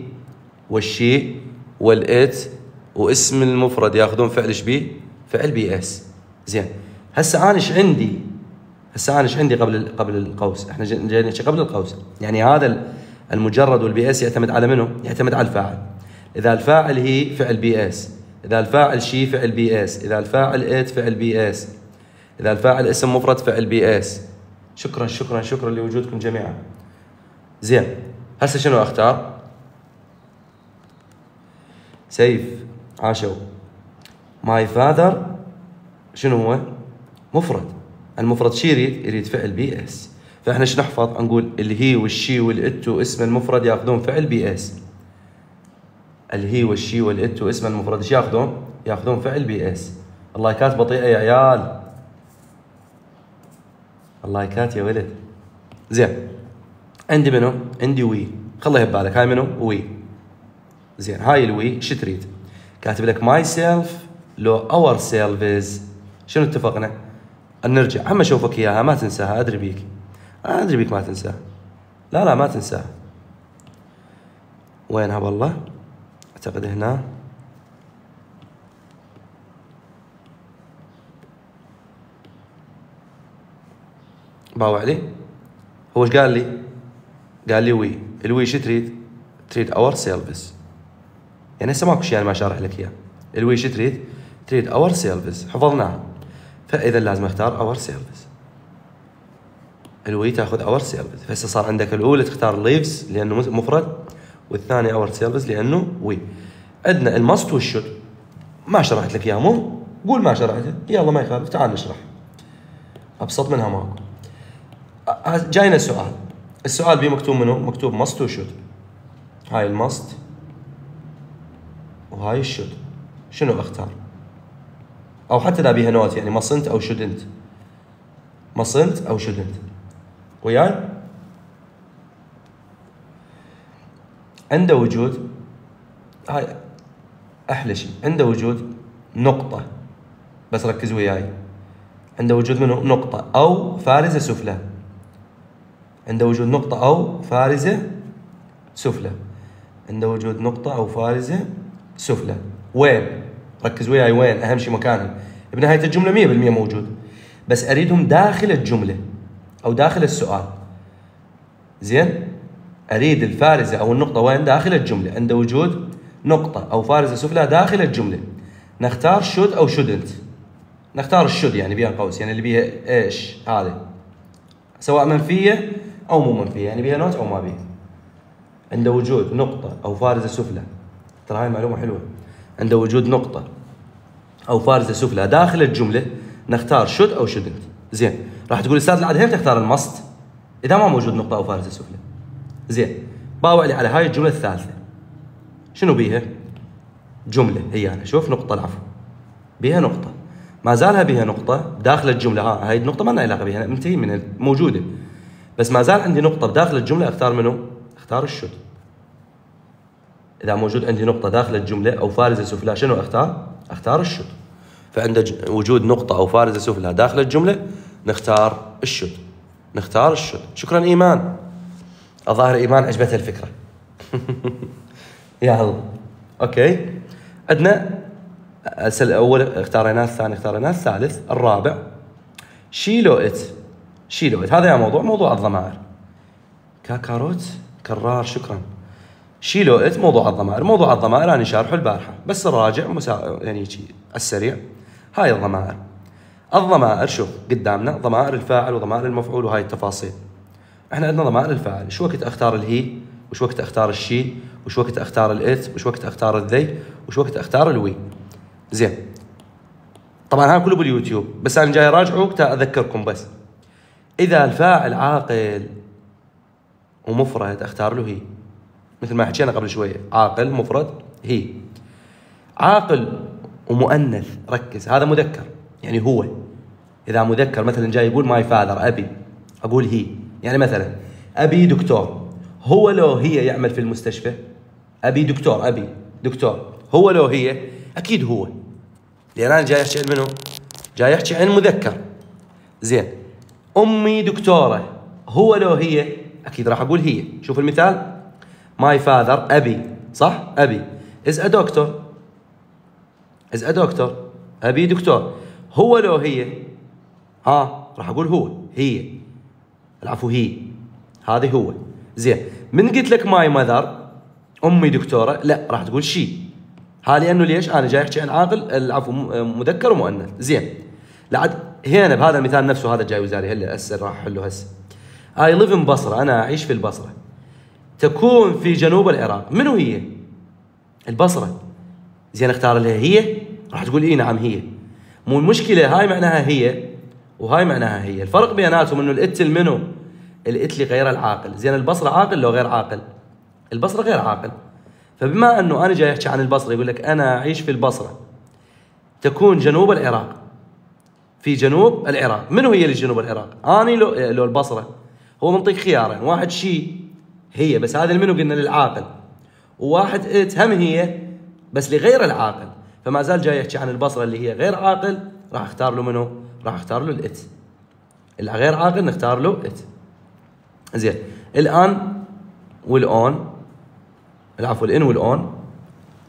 S1: والشي والات واسم المفرد ياخذون فعل شبيه؟ فعل بي اس. زين، هسه انا ايش عندي؟ هسه انا ايش عندي قبل قبل القوس؟ احنا جايين قبل القوس. يعني هذا المجرد والبي اس يعتمد على منو؟ يعتمد على الفاعل. اذا الفاعل هي فعل بي اس، اذا الفاعل شي فعل بي اس، اذا الفاعل ات فعل بي اس، اذا الفاعل اسم مفرد فعل بي اس. شكرا شكرا شكرا لوجودكم جميعا. زين، هسه شنو اختار؟ سيف عاشوا. ماي فاذر شنو هو؟ مفرد. المفرد شي يريد؟ يريد فعل بي اس. فاحنا ايش نحفظ؟ نقول الهي والشي والات واسم المفرد ياخذون فعل بي اس. الهي والشي والات واسم المفرد ايش ياخذون؟ ياخذون فعل بي اس. اللايكات بطيئه يا عيال. اللايكات يا ولد. زين، عندي منو؟ عندي وي. خليها ببالك، هاي منو؟ وي. زين، هاي الوي شو تريد؟ كاتب لك ماي سيلف لو اور سيلفز. شنو اتفقنا؟ نرجع هم اشوفك اياها ما تنساها. ادري بيك، انا ادري بيك ما تنساها. لا لا ما تنساها. وينها والله؟ اعتقد هنا باوع لي. هو ايش قال لي؟ قال لي وي. الوي ايش تريد؟ تريد اور سيرفيس. يعني هسه ماكو شيء انا ما شارح لك اياه. الوي ايش تريد؟ تريد اور سيرفيس، حفظناها. فاذا لازم اختار اور سيرفيس. الوي تاخذ اور سيرفيس، فهسه صار عندك الاولى تختار ليفز لانه مفرد، والثاني اور سيرفيس لانه وي. عندنا الماست والشود. ما شرحت لك اياه مو؟ قول ما شرحته، يلا ما يخالف، تعال نشرح. ابسط منها ماكو. جاينا سؤال. السؤال بيه مكتوب منه؟ مكتوب ماست وشود. هاي الماست وهاي الشود. شنو اختار؟ او حتى اذا بيها نوت، يعني مصنت او شودنت. مصنت او شودنت. وياي؟ عنده وجود، هاي احلى شيء، عنده وجود نقطة، بس ركز وياي. عنده وجود منه نقطة او فارزة سفلى. عنده وجود نقطة او فارزة سفلى. عنده وجود نقطة او فارزة سفلى. وين؟ ركز وياي، وين؟ اهم شيء مكانها. بنهاية الجملة مية بالمية موجود، بس اريدهم داخل الجملة او داخل السؤال. زين؟ اريد الفارزة او النقطة وين؟ داخل الجملة. عنده وجود نقطة او فارزة سفلى داخل الجملة. نختار شود او شودنت. نختار الشود يعني بين قوس، يعني اللي بيها ايش؟ هذه سواء منفية او مو منفية، يعني بيها نوت او ما بيها. عنده وجود نقطة او فارزة سفلى. ترى هاي معلومة حلوة. عنده وجود نقطة او فارزة سفلى داخل الجملة. نختار شود او شودنت. زين، راح تقول استاذ العاد تختار الماست اذا ما موجود نقطة او فارزة سفلى. زين، باوع لي على هاي الجملة الثالثة. شنو بيها؟ جملة هي، أنا شوف نقطة، العفو، بيها نقطة، ما زالها بيها نقطة داخل الجملة. ها هاي النقطة ما لنا علاقة بيها، منتهي من موجودة، بس ما زال عندي نقطة بداخل الجملة. اختار منو؟ اختار الشود. إذا موجود عندي نقطة داخل الجملة أو فارزة سفلى، شنو اختار؟ اختار الشود. فعند وجود نقطة أو فارزة سفلى داخل الجملة نختار الشود. نختار الشود. شكرا إيمان. الظاهر إيمان عجبتها الفكرة. يا الله. اوكي، عندنا الاول اختاريناه، الثاني اختاريناه، الثالث، الرابع شيلو ات. شيلو ات هذا يا موضوع موضوع الضمائر. كاكاروت كرار، شكرا. شيلو ات موضوع الضمائر. موضوع الضمائر انا شارحه البارحه، بس الراجع مسا... يعني شيء السريع. هاي الضمائر. الضمائر شوف قدامنا ضمائر الفاعل وضمائر المفعول وهاي التفاصيل. احنا عندنا ضمائر الفاعل. شو وقت اختار الهي، وش وقت اختار الشي، وش وقت اختار الات، وش وقت اختار الذي، وش وقت اختار الوي. زين، طبعا هذا كله باليوتيوب، بس انا جاي اراجعه تا اذكركم. بس اذا الفاعل عاقل ومفرد اختار له هي، مثل ما حكينا قبل شويه، عاقل مفرد هي. عاقل ومؤنث، ركز، هذا مذكر يعني هو. اذا مذكر مثلا جاي يقول ماي فاذر، ابي، اقول هي. يعني مثلا ابي دكتور، هو لو هي يعمل في المستشفى. ابي دكتور، ابي دكتور، هو لو هي، اكيد هو، لان انا جاي احكي عن منو؟ جاي احكي عن مذكر. زين، امي دكتوره، هو لو هي، اكيد راح اقول هي. شوف المثال، ماي فاذر، ابي، صح؟ ابي از ا دكتور، از ا دكتور، ابي دكتور. هو لو هي، ها راح اقول هو، هي، العفو هي، هذه هو. زين، من قلت لك ماي ماذر، امي دكتوره، لا راح تقول شي. ها لانه ليش؟ انا جاي احكي عن عاقل، العفو مذكر ومؤنث. زين، لعد هنا بهذا المثال نفسه، هذا جاي وزاري هلا هسه راح احله هسه. اي ليف ان بصره، انا اعيش في البصره. تكون في جنوب العراق. منو هي؟ البصره. زين، اختار لها هي، راح تقول اي نعم هي. مو المشكله، هاي معناها هي وهاي معناها هي. الفرق بيناتهم انه الاتل منو؟ الاتلي غير العاقل. زين، البصره عاقل لو غير عاقل؟ البصره غير عاقل. فبما انه انا جاي احكي عن البصره، يقول لك انا اعيش في البصره، تكون جنوب العراق، في جنوب العراق. منو هي اللي جنوب العراق؟ اني لو لو البصره؟ هو منطيك خيارين، واحد شي هي، بس هذا منو قلنا؟ للعاقل. وواحد ات هم هي بس لغير العاقل. فما زال جاي يحكي عن البصره اللي هي غير عاقل، راح اختار له منو؟ راح اختار له الات. اللي غير عاقل نختار له ات. زين، الان والاون، العفو الان والاون،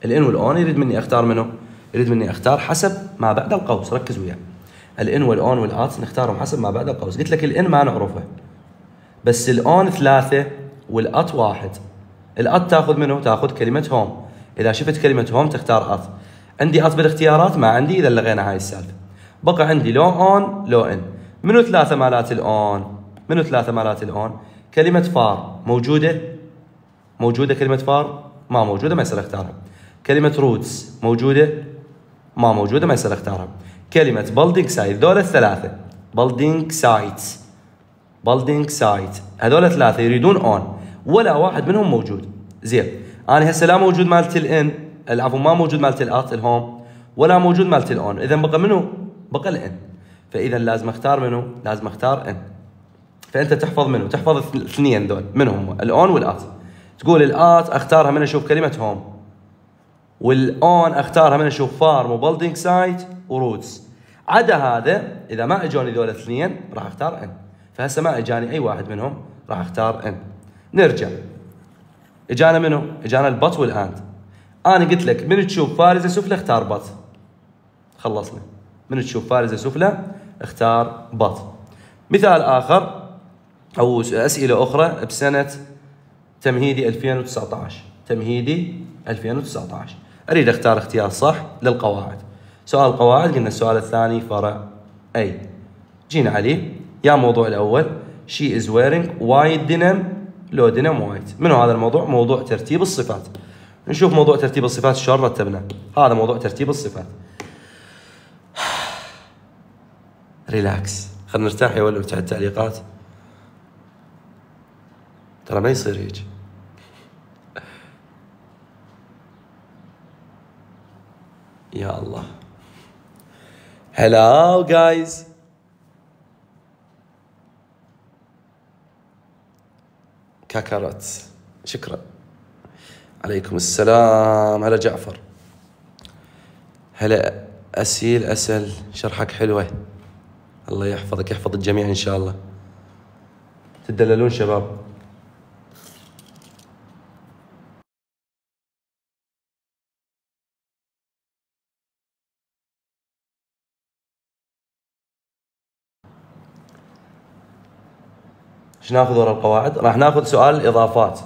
S1: الان والاون يريد مني اختار منه؟ يريد مني اختار حسب ما بعد القوس. ركز وياي، الان والاون والات نختارهم حسب ما بعد القوس. قلت لك الان ما نعرفه، بس الاون ثلاثه والات واحد. الات تاخذ منه؟ تاخذ كلمه هوم. اذا شفت كلمه هوم تختار ات. عندي ات بالاختيارات؟ ما عندي، اذا لغينا هاي السالفه. بقى عندي لو اون لو ان. منو ثلاثه مالات الاون؟ منو ثلاثه مالات الاون؟ كلمه فار موجوده؟ موجوده كلمه فار؟ ما موجوده، ما يصير اختارها. كلمه روتس موجوده؟ ما موجوده، ما يصير اختارها. كلمه بلدينج سايت، ذول الثلاثه بلدينج سايت بلدينج سايت هذول ثلاثه يريدون اون، ولا واحد منهم موجود. زين، انا هسه لا موجود مالت الان، العفو ما موجود مالت الات الهوم، ولا موجود مالت الاون، اذا بقى منو؟ بقى الان. فاذا لازم اختار منو؟ لازم اختار ان. فانت تحفظ منو؟ تحفظ الاثنين ذول منهم الاون والات. تقول الات اختارها من اشوف كلمه هوم، والاون اختارها من اشوف فارم وبلدينج سايت وروتس. عدا هذا اذا ما اجوني ذول الاثنين راح اختار ان. فهسه ما اجاني اي واحد منهم، راح اختار ان. نرجع، اجانا منو؟ اجانا البط والاند. انا قلت لك من تشوف فارزه سفلى اختار بط، خلصنا. من تشوف فارزه سفلى اختار بط. مثال اخر او اسئله اخرى بسنه تمهيدي ألفين وتسعة عشر، تمهيدي ألفين وتسعة عشر، اريد اختار اختيار صح للقواعد. سؤال القواعد قلنا السؤال الثاني فرع اي. جينا عليه. يا موضوع الاول she is wearing white denim لو denim white. منو هذا الموضوع؟ موضوع ترتيب الصفات. نشوف موضوع ترتيب الصفات شلون رتبناه. هذا موضوع ترتيب الصفات. ريلاكس، خلينا نرتاح يا ولد ونفتح التعليقات. ترى ما يصير هيك. يا الله. هلو جايز. كاكارات، شكرا. عليكم السلام. هلا جعفر. هلا أسيل أسل، شرحك حلوة. الله يحفظك، يحفظ الجميع إن شاء الله. تدللون شباب. ايش ناخذ ورا القواعد؟ راح ناخذ سؤال الإضافات.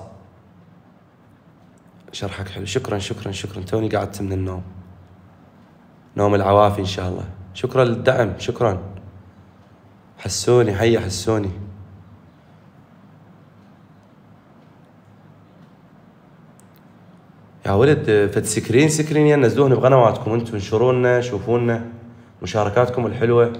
S1: شرحك حلو، شكرا شكرا شكرا. توني قعدت من النوم، نوم العوافي إن شاء الله. شكرا للدعم، شكرا. حسوني، حيا حسوني. يا ولد فد سكرين سكرين ينزلوهن بقنواتكم انتم، انشرونا، شوفونا مشاركاتكم الحلوة.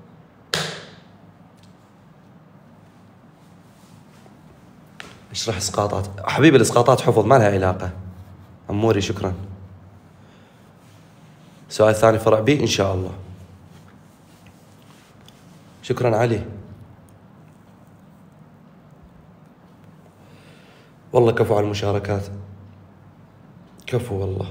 S1: اشرح اسقاطات حبيبي. الاسقاطات حفظ ما لها علاقة. أموري شكرا. السؤال الثاني فرع بي إن شاء الله. شكرا علي. والله كفو على المشاركات، كفو والله.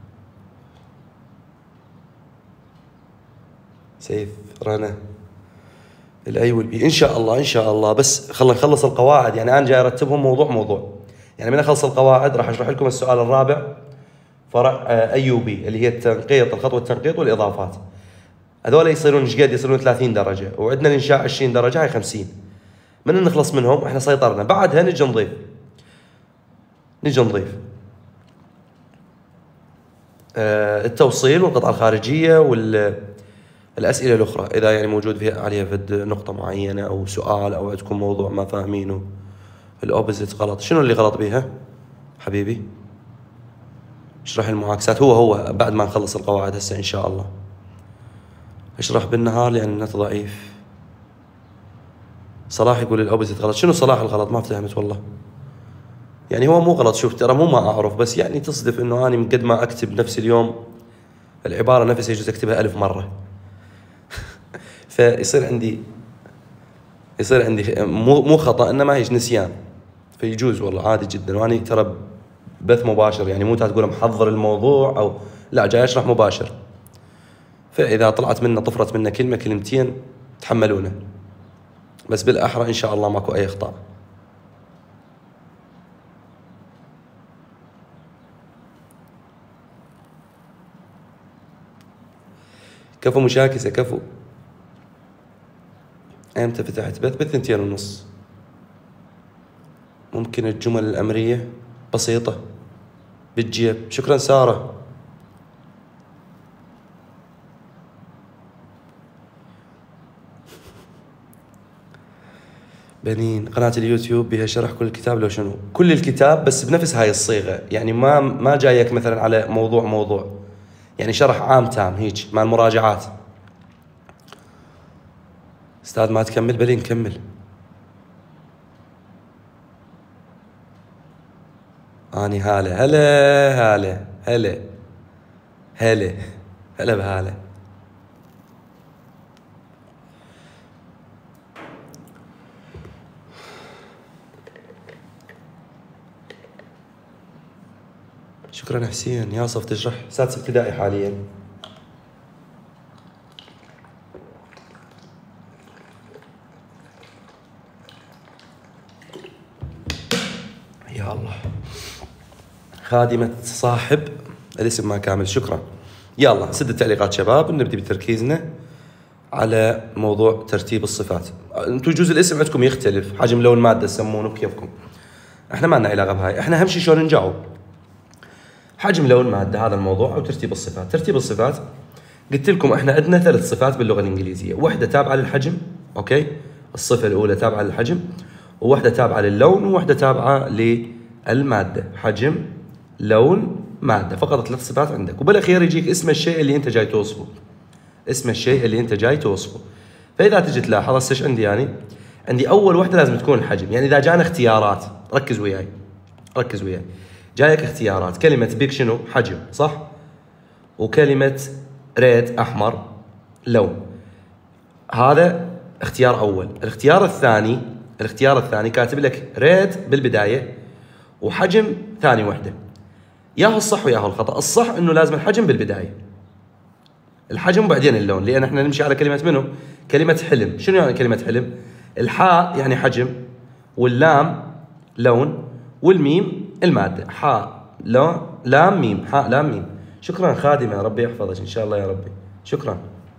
S1: سيف، رنا، الاي والبي ان شاء الله ان شاء الله. بس خلينا نخلص القواعد، يعني انا جاي ارتبهم موضوع موضوع. يعني من اخلص القواعد راح اشرح لكم السؤال الرابع فرع اي وبي اللي هي التنقيط، الخطوه التنقيط والاضافات. هذول يصيرون ايش قد؟ يصيرون ثلاثين درجه، وعندنا الانشاء عشرين درجه، هاي خمسين. من نخلص منهم احنا سيطرنا. بعدها نجي نضيف نجي نضيف آه التوصيل والقطعه الخارجيه والاسئله الاخرى، اذا يعني موجود فيها عليها فد نقطه معينه او سؤال او عندكم موضوع ما فاهمينه. الاوبزيت غلط. شنو اللي غلط بيها حبيبي؟ اشرح المعاكسات. هو هو بعد ما نخلص القواعد هسه ان شاء الله. اشرح بالنهار لان النت ضعيف. صلاح يقول الاوبزيت غلط. شنو صلاح الغلط؟ ما فهمت والله. يعني هو مو غلط، شوف ترى مو ما اعرف، بس يعني تصدف انه انا من قد ما اكتب نفس اليوم العباره نفسها يجوز اكتبها ألف مره. فيصير عندي يصير عندي مو مو خطا، انما هيش نسيان. فيجوز والله عادي جدا. وانا ترى بث مباشر، يعني مو تقول محضر الموضوع او لا، جاي اشرح مباشر. فاذا طلعت منا طفرت منا كلمه كلمتين تحملونه، بس بالاحرى ان شاء الله ماكو اي اخطاء. كفو مشاكسة كفو. امتى فتحت بث؟ بالثنتين ونص. ممكن الجمل الأمرية بسيطة بالجيب. شكرا سارة. بنين قناة اليوتيوب بها شرح كل الكتاب لو شنو؟ كل الكتاب بس بنفس هاي الصيغة، يعني ما ما جايك مثلا على موضوع موضوع، يعني شرح عام تام هيك مع المراجعات. استاذ ما تكمل؟ بلي نكمل. اني هالة هلا هلا هلا هلا هلا بهالة. شكرا حسين. يا صف تشرح سادس ابتدائي حاليا. يا الله. خادمة صاحب الاسم ما كامل. شكرا. يلا سد التعليقات شباب، نبدي بتركيزنا على موضوع ترتيب الصفات. انتم يجوز الاسم عندكم يختلف، حجم لون مادة تسمونه بكيفكم، احنا ما لنا علاقة بهاي، احنا اهم شيء شلون نجاوب. حجم لون مادة هذا الموضوع، او ترتيب الصفات. ترتيب الصفات قلت لكم احنا عندنا ثلاث صفات باللغة الانجليزية، واحدة تابعة للحجم، اوكي؟ الصفة الأولى تابعة للحجم، وواحدة تابعة للون، وواحدة تابعة للمادة. حجم لون مادة، فقط ثلاث صفات عندك، وبالاخير يجيك اسم الشيء اللي انت جاي توصفه. اسم الشيء اللي انت جاي توصفه. فاذا تجي تلاحظ هسه ايش عندي يعني؟ عندي اول وحده لازم تكون الحجم، يعني اذا جانا اختيارات، ركز وياي ركز وياي جايك اختيارات، كلمه بيك شنو؟ حجم، صح؟ وكلمه ريد احمر لون. هذا اختيار اول. الاختيار الثاني الاختيار الثاني كاتب لك ريد بالبدايه وحجم ثاني وحده. ياهو الصح وياهو الخطا. الصح انه لازم الحجم بالبدايه، الحجم وبعدين اللون، لان احنا نمشي على كلمه منو؟ كلمه حلم. شنو يعني كلمه حلم؟ الحاء يعني حجم، واللام لون، والميم الماده. حاء لا لام ميم، حاء لام ميم. شكرا خادمه، ربي يحفظك ان شاء الله يا ربي. شكرا.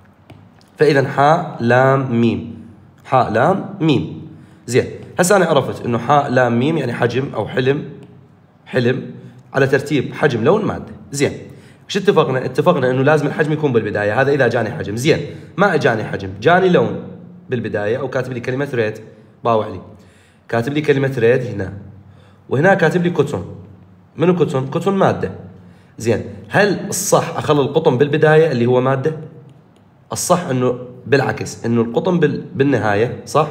S1: فاذا حاء لام ميم، حاء لام ميم. زين، هسه انا عرفت انه حاء لام ميم يعني حجم او حلم، حلم على ترتيب حجم لون ماده. زين، ايش اتفقنا؟ اتفقنا انه لازم الحجم يكون بالبدايه، هذا اذا جاني حجم. زين، ما اجاني حجم، جاني لون بالبدايه، او كاتب لي كلمه ريد، باوع لي كاتب لي كلمه ريد هنا، وهنا كاتب لي كوتون. منو كوتون؟ كوتون ماده. زين، هل الصح اخلي القطن بالبدايه اللي هو ماده؟ الصح انه بالعكس، انه القطن بالنهايه، صح؟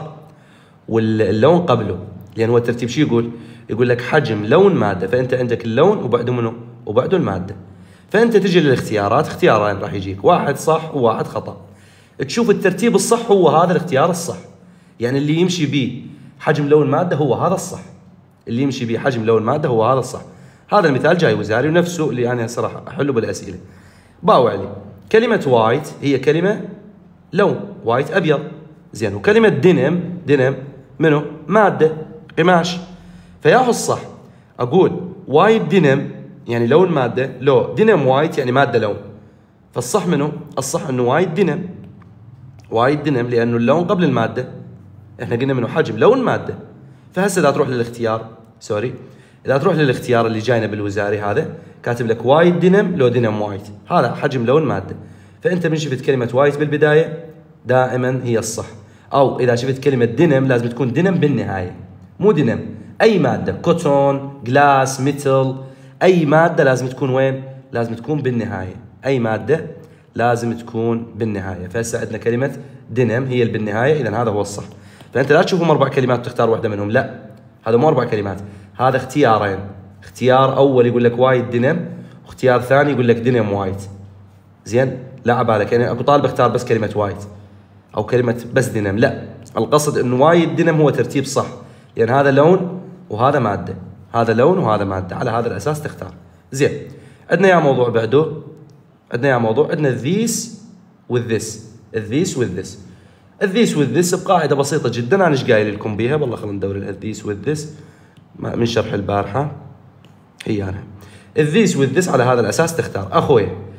S1: واللون قبله، لان هو الترتيب شو يقول؟ يقول لك حجم لون ماده، فانت عندك اللون وبعده منو؟ وبعده الماده. فانت تجي للاختيارات، اختيارين راح يجيك، واحد صح وواحد خطا. تشوف الترتيب الصح هو هذا الاختيار الصح، يعني اللي يمشي به حجم لون ماده هو هذا الصح، اللي يمشي به حجم لون ماده هو هذا الصح. هذا المثال جاي وزاري ونفسه اللي انا صراحه احله بالاسئله. باوع لي كلمه وايت هي كلمه لون، وايت ابيض. زين، وكلمه دينم، دينم منو؟ ماده، قماش. فياهو الصح اقول وايت دينم يعني لون ماده، لو دينم وايت يعني ماده لون. فالصح منو؟ الصح انه وايت دينم، وايت دينم، لانه اللون قبل الماده. احنا قلنا منو؟ حجم لون ماده. فهسه اذا تروح للاختيار، سوري، اذا تروح للاختيار اللي جاينا بالوزاري هذا كاتب لك وايت دينم لو دينم وايت، هذا حجم لون ماده. فانت من شفت كلمه وايت بالبدايه دائما هي الصح، او اذا شفت كلمه دينم لازم تكون دينم بالنهايه، مو دينم. اي ماده، كوتون، جلاس، ميتل، اي ماده لازم تكون وين؟ لازم تكون بالنهايه. اي ماده لازم تكون بالنهايه. فهسه عندنا كلمه دينم هي اللي بالنهايه، اذا هذا هو الصح. فانت لا تشوفهم اربع كلمات وتختار واحده منهم، لا، هذا مو اربع كلمات، هذا اختيارين. اختيار اول يقول لك وايت دينم، واختيار ثاني يقول لك دينم وايت. زين، لا عبالك، يعني اكو طالب اختار بس كلمه وايت او كلمه بس دينم، لا، القصد انه وايت دينم هو ترتيب صح، لان يعني هذا لون وهذا ماده، هذا لون وهذا ماده، على هذا الاساس تختار. زين، عندنا يا موضوع بعده، عندنا يا موضوع عندنا ذيس والذيس، الذيس والذيس. الذيس والذيس بقاعده بسيطه جدا، انا ايش قايل لكم بيها؟ والله خلينا ندور الذيس والذيس من شرح البارحه، هي انا. الذيس والذيس على هذا الاساس تختار. اخوي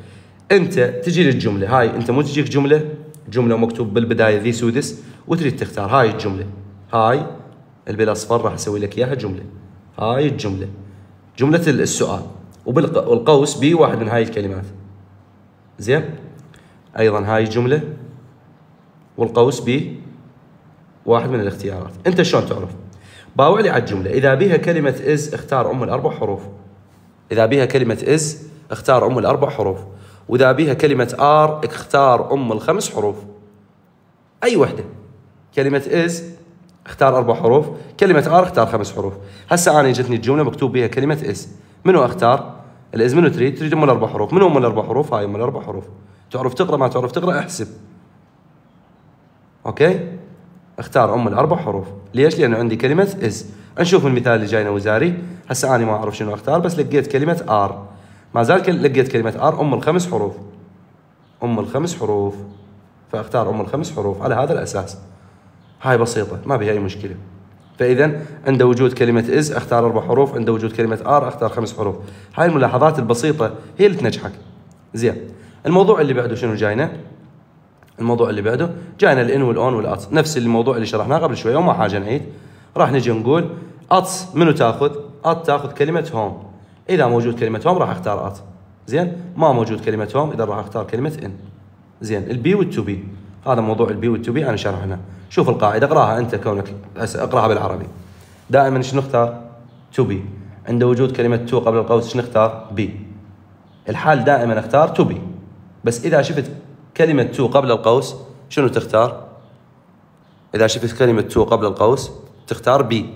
S1: انت تجي للجمله هاي، انت مو تجيك جمله جمله مكتوب بالبدايه ذي سودس وتريد تختار هاي الجمله، هاي اللي بالاصفر راح اسوي لك اياها جمله، هاي الجمله جمله السؤال، وبالقوس بي واحد من هاي الكلمات. زين، ايضا هاي الجمله والقوس بي واحد من الاختيارات. انت شلون تعرف؟ باوع لي على الجمله، اذا بيها كلمه از اختار ام الاربع حروف، اذا بيها كلمه از اختار ام الاربع حروف، واذا بيها كلمه ار اختار ام الخمس حروف. اي وحده، كلمه از اختار اربع حروف، كلمه ار اختار خمس حروف. هسه انا جتني الجمله مكتوب بيها كلمه از، منو اختار؟ الاز منو تريد؟ تريد ام الاربع حروف، منو ام الاربع حروف؟ هاي ام الاربع حروف. تعرف تقرا ما تعرف تقرا احسب. اوكي؟ اختار ام الاربع حروف، ليش؟ لانه عندي كلمه از. نشوف المثال اللي جاينا وزاري، هسه انا ما اعرف شنو اختار بس لقيت كلمه ار، ما زال لقيت كلمه ار ام الخمس حروف، ام الخمس حروف، فاختار ام الخمس حروف على هذا الاساس. هاي بسيطه ما بها اي مشكله. فاذا عند وجود كلمه از اختار اربع حروف، عند وجود كلمه ار اختار خمس حروف. هاي الملاحظات البسيطه هي اللي تنجحك. زين، الموضوع اللي بعده شنو جاينا؟ الموضوع اللي بعده جاينا الان والاون والات، نفس الموضوع اللي شرحناه قبل شويه وما حاجه نعيد. راح نجي نقول ات منو تاخذ؟ ات تاخذ كلمه هوم، اذا موجود كلمه هوم راح اختار ات. زين، ما موجود كلمه هوم اذا راح اختار كلمه ان. زين، البي والتو بي، هذا موضوع البي والتو بي انا شرحناه. شوف القاعده اقراها انت كونك اقراها بالعربي. دائما شنو نختار؟ تو بي. عند وجود كلمه تو قبل القوس شنو نختار؟ بي. الحال دائما اختار تو بي، بس اذا شفت كلمه تو قبل القوس شنو تختار؟ اذا شفت كلمه تو قبل القوس تختار بي.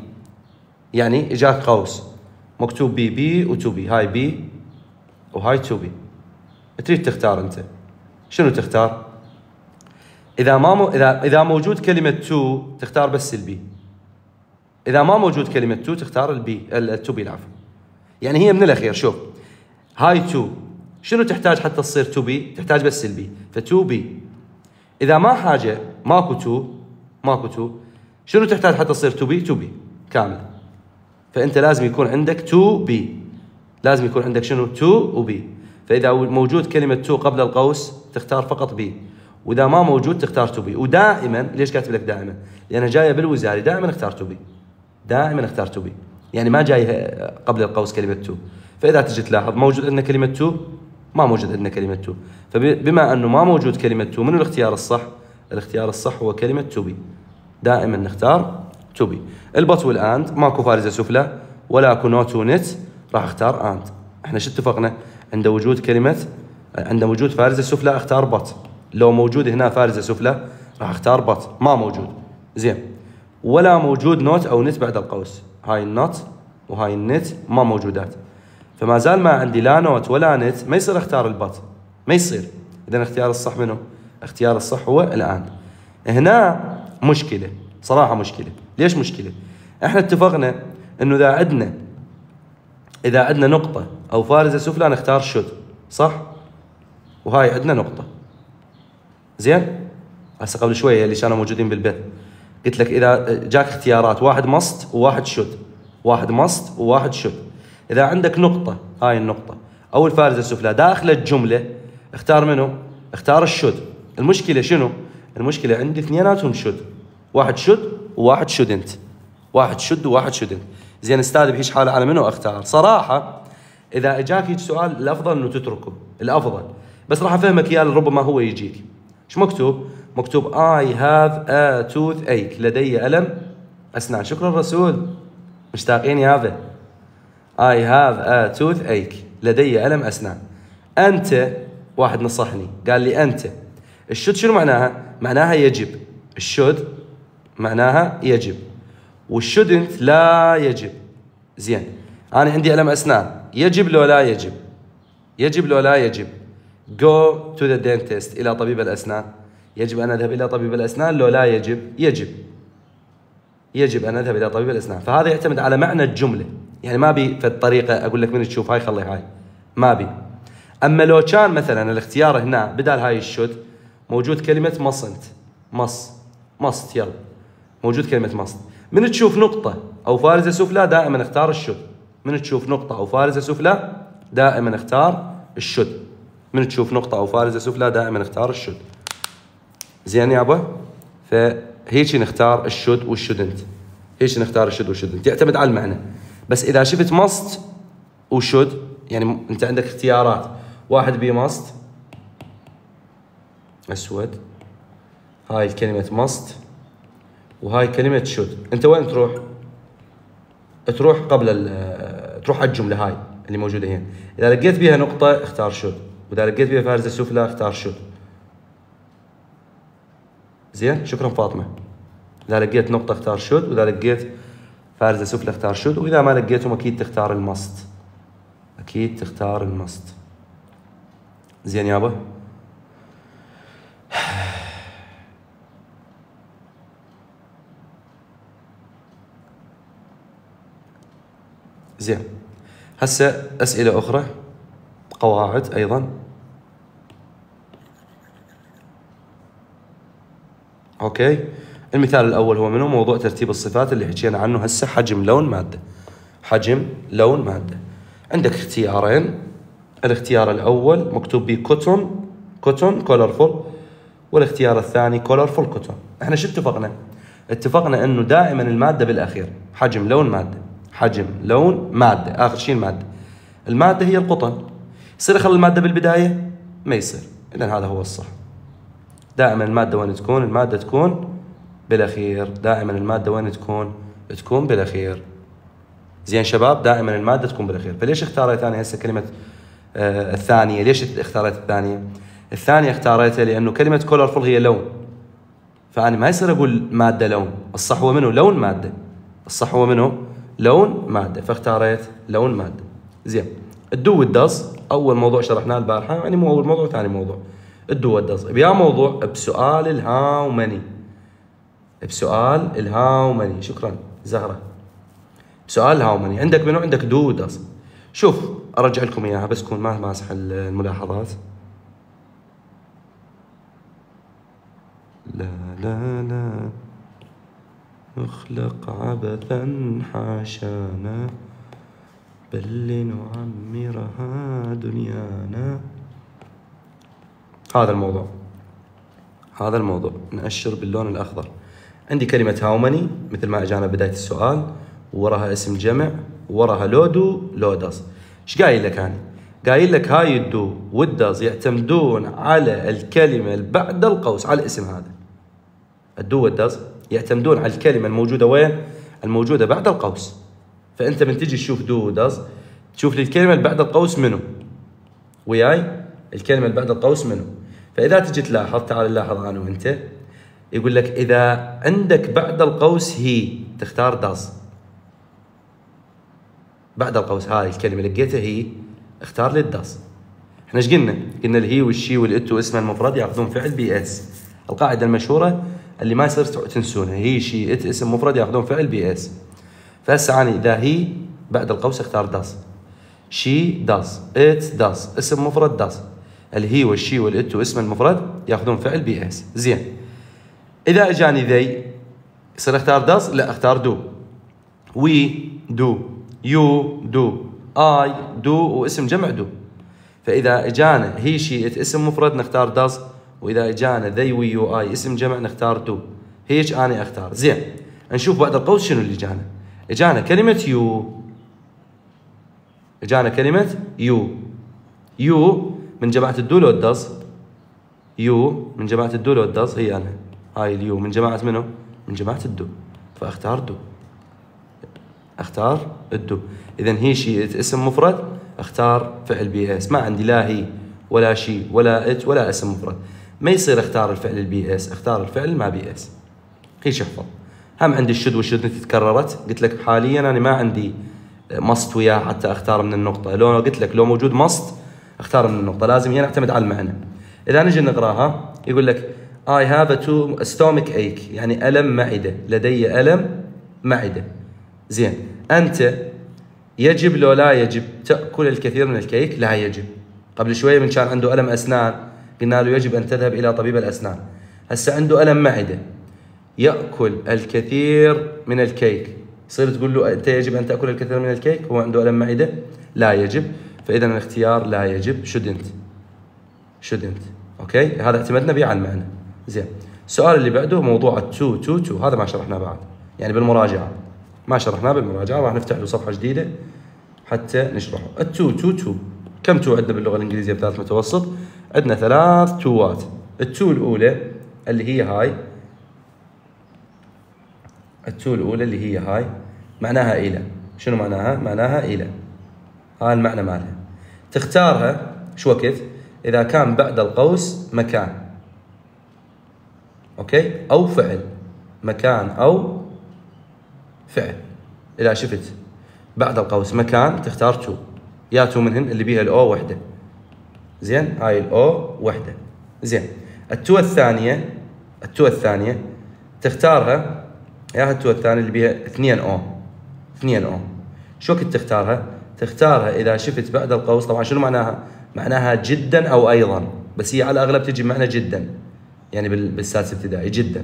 S1: يعني اجاك قوس مكتوب بي بي وتو بي، هاي بي وهاي تو بي، تريد تختار انت شنو تختار؟ اذا ما مو اذا اذا موجود كلمه تو تختار بس البي، اذا ما موجود كلمه تو تختار البي التو بي العفو. يعني هي من الاخير شوف، هاي تو شنو تحتاج حتى تصير تو بي؟ تحتاج بس البي، فتو بي. اذا ما حاجه ماكو تو ماكو تو شنو تحتاج حتى تصير تو بي؟ تو بي كامل. فانت لازم يكون عندك تو بي، لازم يكون عندك شنو؟ تو وبي. فاذا موجود كلمه تو قبل القوس تختار فقط بي، واذا ما موجود تختار تو بي. ودائما ليش كاتب لك دائما؟ لانها جايه بالوزاري، دائما اختار تو بي، دائما اختار تو بي، يعني ما جاي قبل القوس كلمه تو. فاذا تجي تلاحظ موجود عندنا كلمه تو، ما موجود عندنا كلمه تو، فبما انه ما موجود كلمه تو منو الاختيار الصح؟ الاختيار الصح هو كلمه تو بي، دائما نختار تو بي. البط والاند ماكو فارزه سفلى ولا اكو نوت ونت، راح اختار اند. احنا شو اتفقنا؟ عند وجود كلمه عند وجود فارزه سفلى اختار بط، لو موجود هنا فارزه سفلى راح اختار بط، ما موجود. زين، ولا موجود نوت او نت بعد القوس، هاي النوت وهاي النت ما موجودات، فما زال ما عندي لا نوت ولا نت، ما يصير اختار البط، ما يصير. اذا الاختيار الصح منه؟ اختيار الصح هو الان. هنا مشكله صراحه، مشكله. ليش مشكله؟ احنا اتفقنا انه اذا عندنا اذا عندنا نقطه او فارزه سفلى نختار شد، صح؟ وهاي عندنا نقطه. زين، هسه قبل شويه اللي كانوا موجودين بالبث قلت لك اذا جاك اختيارات واحد مست وواحد شد، واحد مست وواحد شد، اذا عندك نقطه هاي النقطه او الفارزه السفلى داخل الجمله اختار منو؟ اختار الشد. المشكله شنو؟ المشكله عندي اثنيناتهم شد، واحد شد وواحد شدنت، واحد شد وواحد شدنت. زين استاذ بهيج حاله على منو اختار؟ صراحه اذا اجاك هيك سؤال الافضل انه تتركه، الافضل، بس راح افهمك اياه ربما هو يجيك. شو مكتوب؟ مكتوب I have a toothache، لدي ألم أسنان. شكرا الرسول، مشتاقين يابا. I have a toothache، لدي ألم أسنان. أنت، واحد نصحني قال لي أنت الشد شنو معناها؟ معناها يجب. الشد معناها يجب، والشدنت لا يجب. زين، أنا عندي ألم أسنان، يجب لو لا يجب؟ يجب لو لا يجب؟ go to the dentist، إلى طبيب الأسنان. يجب أن أذهب إلى طبيب الأسنان لو لا يجب؟ يجب. يجب أن أذهب إلى طبيب الأسنان. فهذا يعتمد على معنى الجملة، يعني ما بي في الطريقة أقول لك من تشوف هاي خلي هاي، ما بي. أما لو كان مثلا الاختيار هنا بدال هاي الشد موجود كلمة مصنت، مص مصت، يلا موجود كلمة مصت، من تشوف نقطة أو فارزة سفلى دائما اختار الشد. من تشوف نقطة أو فارزة سفلى دائما اختار الشد. من تشوف نقطة أو فارزة سفلى دائما اختار الشود. زين يابا؟ فهيك نختار الشود والشودنت. هيك نختار الشود والشودنت، يعتمد على المعنى. بس إذا شفت ماست وشود، يعني أنت عندك اختيارات، واحد بي ماست أسود، هاي كلمة ماست وهاي كلمة شود، أنت وين تروح؟ تروح قبل تروح على الجملة هاي اللي موجودة هنا. إذا لقيت بيها نقطة اختار شود، وإذا لقيت بيها فارزة سفلى اختار شود. زين؟ شكرا فاطمة. إذا لقيت نقطة اختار شود، وإذا لقيت فارزة سفلى اختار شود، وإذا ما لقيتهم أكيد تختار الماست. أكيد تختار الماست. زين يابا؟ زين. هسه أسئلة أخرى، قواعد أيضا. أوكي. المثال الأول هو منه موضوع ترتيب الصفات اللي حكينا عنه هسه. حجم لون مادة. حجم لون مادة. عندك اختيارين. الاختيار الأول مكتوب به كوتون، كوتون كولرفول، والاختيار الثاني كولرفول كوتون. احنا شو اتفقنا؟ اتفقنا انه دائما المادة بالأخير. حجم لون مادة. حجم لون مادة، آخر شيء المادة. المادة هي القطن. يصير أخلي المادة بالبداية؟ ما يصير. إذن هذا هو الصح. دائما المادة وين تكون؟ المادة تكون بالأخير. دائما المادة وين تكون؟ تكون بالأخير. زين شباب؟ دائما المادة تكون بالأخير. فليش اختاريت أنا هسه كلمة آه الثانية؟ ليش اختاريت الثانية؟ الثانية اختاريتها لأنه كلمة كولرفول هي لون. فأنا ما يصير أقول مادة لون. الصح هو منه لون مادة. الصح هو منه لون مادة. فاختاريت لون مادة. زين. الدو والدز أول موضوع شرحناه البارحة، يعني مو أول موضوع، ثاني موضوع. الدو والدز بيا موضوع بسؤال الهاو ماني. بسؤال الهاو ماني. شكرا زهرة. بسؤال الهاو ماني عندك منو؟ عندك دو ودز. شوف أرجع لكم إياها بس كون ما ماسح الملاحظات. لا لا لا نخلق عبثا حاشانا، بل لنعمرها دنيانا. هذا الموضوع. هذا الموضوع. نأشر باللون الأخضر. عندي كلمة هاومني مثل ما اجانا بداية السؤال، ووراها اسم جمع، ووراها لودو لودز. ايش قايل لك أنا؟ قايل لك هاي الدو والدز يعتمدون على الكلمة اللي بعد القوس، على الاسم هذا. الدو والدز يعتمدون على الكلمة الموجودة وين؟ الموجودة بعد القوس. فأنت من تجي تشوف دو ودز تشوف لي الكلمة اللي بعد القوس منو؟ وياي؟ الكلمة اللي بعد القوس منو؟ فإذا تجي تلاحظ، تعال لاحظ أنا وأنت، يقول لك إذا عندك بعد القوس هي تختار دز. بعد القوس هاي الكلمة لقيتها هي، اختار لي الدز. احنا ايش قلنا؟ قلنا الهي والشي والإت واسمها المفرد ياخذون فعل بي اس. القاعدة المشهورة اللي ما يصير تنسونها، هي شي إت اسم مفرد ياخذون فعل بي اس. فهسه أنا إذا هي بعد القوس اختار دز. شي دز، إت دز، اسم مفرد دز. الهي والشي والإت واسم المفرد ياخذون فعل بي اس. زين. إذا اجاني ذي يصير اختار دز؟ لا، اختار دو. وي دو، يو دو، اي دو، واسم جمع دو. فإذا اجانا هي شي إت اسم مفرد نختار دز، وإذا اجانا ذي وي يو اي اسم جمع نختار دو. هيك أنا اختار. زين. نشوف بعد القوس شنو اللي اجانا. اجانا كلمة يو. اجانا كلمة يو. يو من جماعة الدو لو الدز. يو من جماعة الدو لو الدز هي أنا. هاي اليو من جماعة منو؟ من جماعة الدو. فاختار دو. اختار الدو. إذن هي شي اسم مفرد اختار فعل بي اس. ما عندي لا هي ولا شي ولا ات ولا اسم مفرد. ما يصير اختار الفعل البي اس، اختار الفعل ما بي اس. هيش احفظ. هم عندي الشد والشد تكررت. قلت لك حاليا أنا ما عندي مصت وياه حتى اختار من النقطة. لو قلت لك لو موجود مصت اختار من النقطة. لازم هي نعتمد على المعنى. إذا نجي نقراها يقول لك I have a stomach ache، يعني ألم معدة. لدي ألم معدة. زين. أنت يجب لو لا يجب تأكل الكثير من الكيك؟ لا يجب. قبل شوية من كان عنده ألم أسنان قلنا له يجب أن تذهب إلى طبيب الأسنان. هسه عنده ألم معدة يأكل الكثير من الكيك. يصير تقول له أنت يجب أن تأكل الكثير من الكيك؟ هو عنده ألم معدة؟ لا يجب. فإذا الاختيار لا يجب shouldn't. shouldn't. اوكي هذا اعتمدنا به على المعنى. زين السؤال اللي بعده موضوع التو تو تو، هذا ما شرحناه بعد يعني بالمراجعه، ما شرحناه بالمراجعه، راح نفتح له صفحه جديده حتى نشرحه. التو تو تو، كم تو عندنا باللغه الانجليزيه بثالث متوسط؟ عندنا ثلاث توات. التو الاولى اللي هي هاي، التو الاولى اللي هي هاي معناها الى. شنو معناها؟ معناها الى، هاي المعنى مالها. تختارها شو وقت؟ اذا كان بعد القوس مكان، اوكي، او فعل، مكان او فعل. اذا شفت بعد القوس مكان تختار تو، يا تو منهن اللي بيها الاو وحده. زين هاي الاو وحده. زين التو الثانيه، التو الثانيه تختارها، يا التو الثانيه اللي بيها اثنين او، اثنين او. شو وقت تختارها؟ تختارها اذا شفت بعد القوس، طبعا شنو معناها؟ معناها جدا او ايضا، بس هي على الاغلب تجي بمعنى جدا، يعني بالسادس ابتدائي جدا.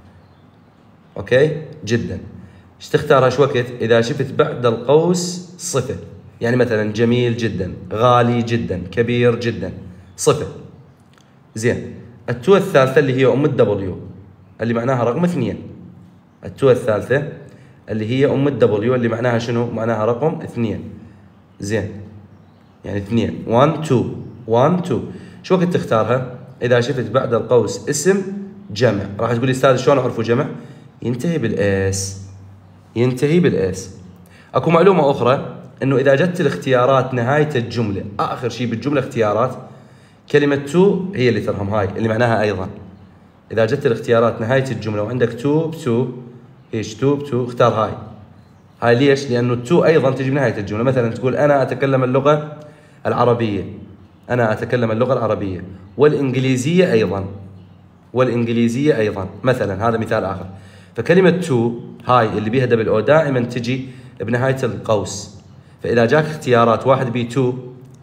S1: اوكي جدا. ايش تختارها شو وقت؟ اذا شفت بعد القوس صفه، يعني مثلا جميل جدا، غالي جدا، كبير جدا، صفه. زين التو الثالثه اللي هي ام الدبليو اللي معناها رقم اثنين. التو الثالثه اللي هي ام الدبليو اللي معناها شنو؟ معناها رقم اثنين. زين يعني اثنين، واحد اثنين، واحد اثنين. شو وقت تختارها؟ اذا شفت بعد القوس اسم جمع. راح تقول لي استاذ شلون اعرفه جمع؟ ينتهي بالاس، ينتهي بالاس. اكو معلومه اخرى، انه اذا جت الاختيارات نهايه الجمله، اخر شيء بالجمله اختيارات، كلمه تو هي اللي ترهم، هاي اللي معناها ايضا. اذا جت الاختيارات نهايه الجمله وعندك تو بتو، ايش تو بتو، اختار هاي. هاي ليش؟ لانه تو ايضا تجي بنهايه الجمله. مثلا تقول انا اتكلم اللغه العربيه، انا اتكلم اللغه العربيه والانجليزيه ايضا، والانجليزيه ايضا مثلا، هذا مثال اخر. فكلمه تو هاي اللي بيها دبل او دائما تجي بنهايه القوس. فاذا جاك اختيارات واحد بي تو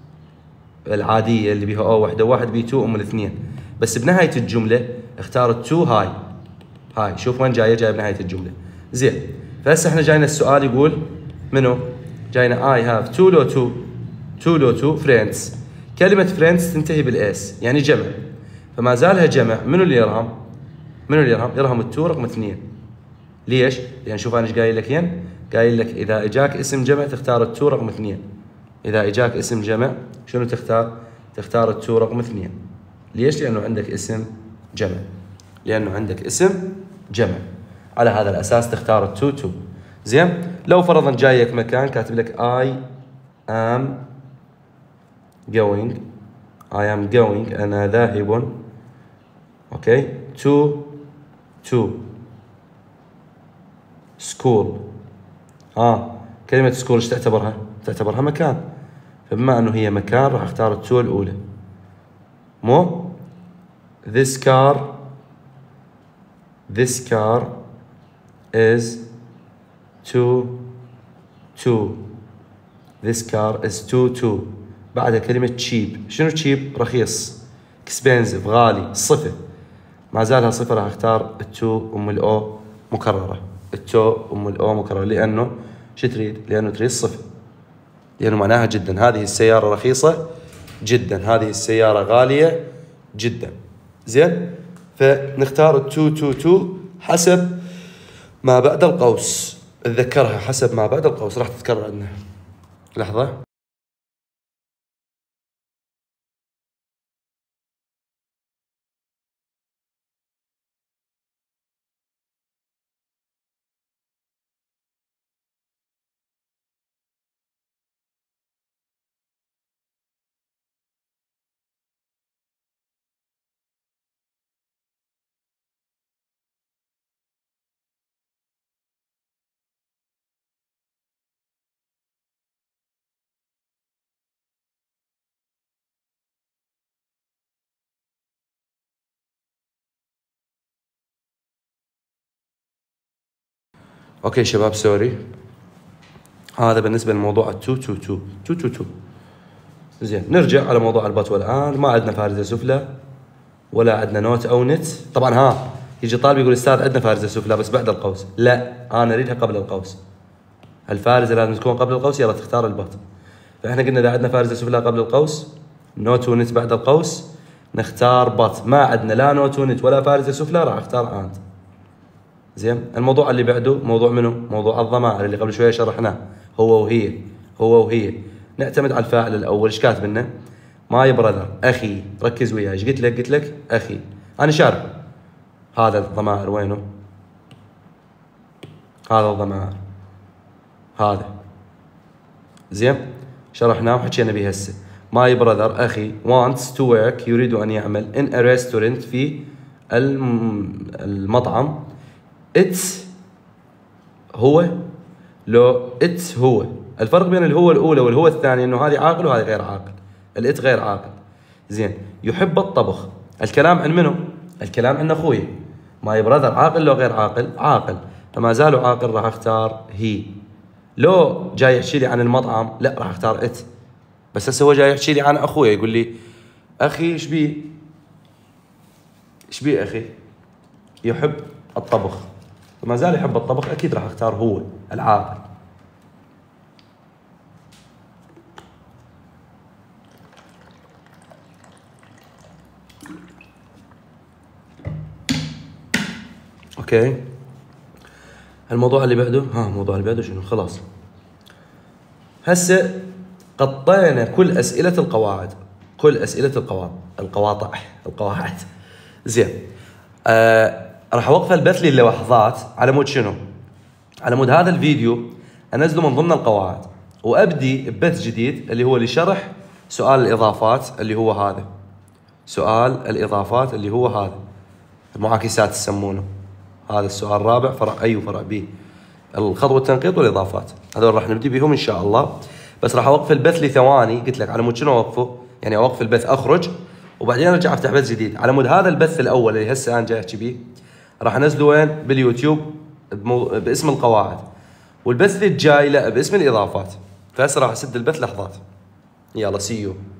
S1: العاديه اللي بيها او وحده، واحد بي تو ام الاثنين، بس بنهايه الجمله اختار التو هاي. هاي شوف وين جايه، جايه بنهايه الجمله. زين فهسه احنا جاينا السؤال يقول منو؟ جاينا اي هاف تو لو تو، تو لو تو فريندز. كلمه فريندز تنتهي بالاس يعني جمع، فما زالها جمع. منو اللي يرهم؟ منو اللي يرهم؟ يرهم التو رقم اثنين. ليش؟ لان شوف انا ايش قايل لك ين؟ قايل لك اذا اجاك اسم جمع تختار التو رقم اثنين. اذا اجاك اسم جمع شنو تختار؟ تختار التو رقم اثنين. ليش؟ لانه عندك اسم جمع، لانه عندك اسم جمع. على هذا الاساس تختار التو تو. زين لو فرضا جايك مكان كاتب لك I am going، I am going انا ذاهب، اوكي، to to school. اه كلمة school ايش تعتبرها؟ تعتبرها مكان، فبما انه هي مكان راح اختار التو الاولى. مو this car، this car is two two، this car is two two. بعدها كلمة cheap. شنو cheap؟ رخيص، expensive غالي، صفة. ما زالها صفة، راح اختار التو ام الاو مكررة. التو ام الاو مكررة لانه شو تريد؟ لانه تريد صفة، لانه معناها جدا. هذه السيارة رخيصة جدا، هذه السيارة غالية جدا. زين فنختار التو تو تو حسب ما بعد القوس. اتذكرها حسب ما بعد القوس، راح تتكرر عندنا. لحظة. اوكي شباب سوري، هذا بالنسبه لموضوع التو تو تو تو تو تو. زين نرجع على موضوع البات. والان ما عندنا فارزه سفلى ولا عندنا نوت او نت. طبعا ها يجي طالب يقول استاذ عندنا فارزه سفلى بس بعد القوس. لا انا اريدها قبل القوس. الفارزه لازم تكون قبل القوس، يلا تختار البات. فاحنا قلنا اذا عندنا فارزه سفلى قبل القوس، نوت ونت بعد القوس، نختار بط. ما عندنا لا نوت ونت ولا فارزة سفلى، راح اختار اند. زين. الموضوع اللي بعده موضوع منه؟ موضوع الضمائر اللي قبل شويه شرحناه، هو وهي، هو وهي. نعتمد على الفاعل الاول. ايش كاتب لنا؟ ماي براذر، اخي. ركز وياي، ايش قلت لك؟ قلت لك اخي. انا شارح. هذا الضمائر وينه؟ هذا الضمائر، هذا. زين. شرحناه وحكينا به هسه. ماي براذر اخي wants to work، يريد ان يعمل in a restaurant، في المطعم. اتس هو، لو اتس هو. الفرق بين الهو الاولى والهو الثاني انه هذه عاقل وهذه غير عاقل. الات غير عاقل. زين. يحب الطبخ. الكلام عن منو؟ الكلام عن اخوي. ماي براذر عاقل لو غير عاقل؟ عاقل. فما زالوا عاقل، راح اختار هي. لو جاي يحكي لي عن المطعم، لا راح اختار ات. بس هسه هو جاي يحكي لي عن اخوي، يقول لي اخي ايش بيه؟ ايش بيه اخي؟ يحب الطبخ. فما زال يحب الطبخ، اكيد راح اختار هو العاقل. اوكي. الموضوع اللي بعده، ها الموضوع اللي بعده شنو؟ خلاص هسه قطينا كل اسئله القواعد، كل اسئله القواعد القواطع القواعد. زين. آه راح اوقف البث لي للحظات على مود شنو؟ على مود هذا الفيديو انزله من ضمن القواعد، وابدي ببث جديد اللي هو لشرح سؤال الاضافات اللي هو هذا. سؤال الاضافات اللي هو هذا، المعاكسات يسمونه. هذا السؤال الرابع، فرع اي وفرع بي، الخط والتنقيط والاضافات، هذول راح نبدي بهم ان شاء الله. بس راح اوقف البث لثواني، قلت لك على مود شنو اوقفه؟ يعني اوقف البث، اخرج وبعدين ارجع افتح بث جديد على مود هذا البث الاول اللي هسه انا جاي احكي بيه. راح انزله وين؟ باليوتيوب بمو... باسم القواعد، والبث الجاي لا باسم الاضافات. فهسه راح اسد البث لحظات. يلا سي يو.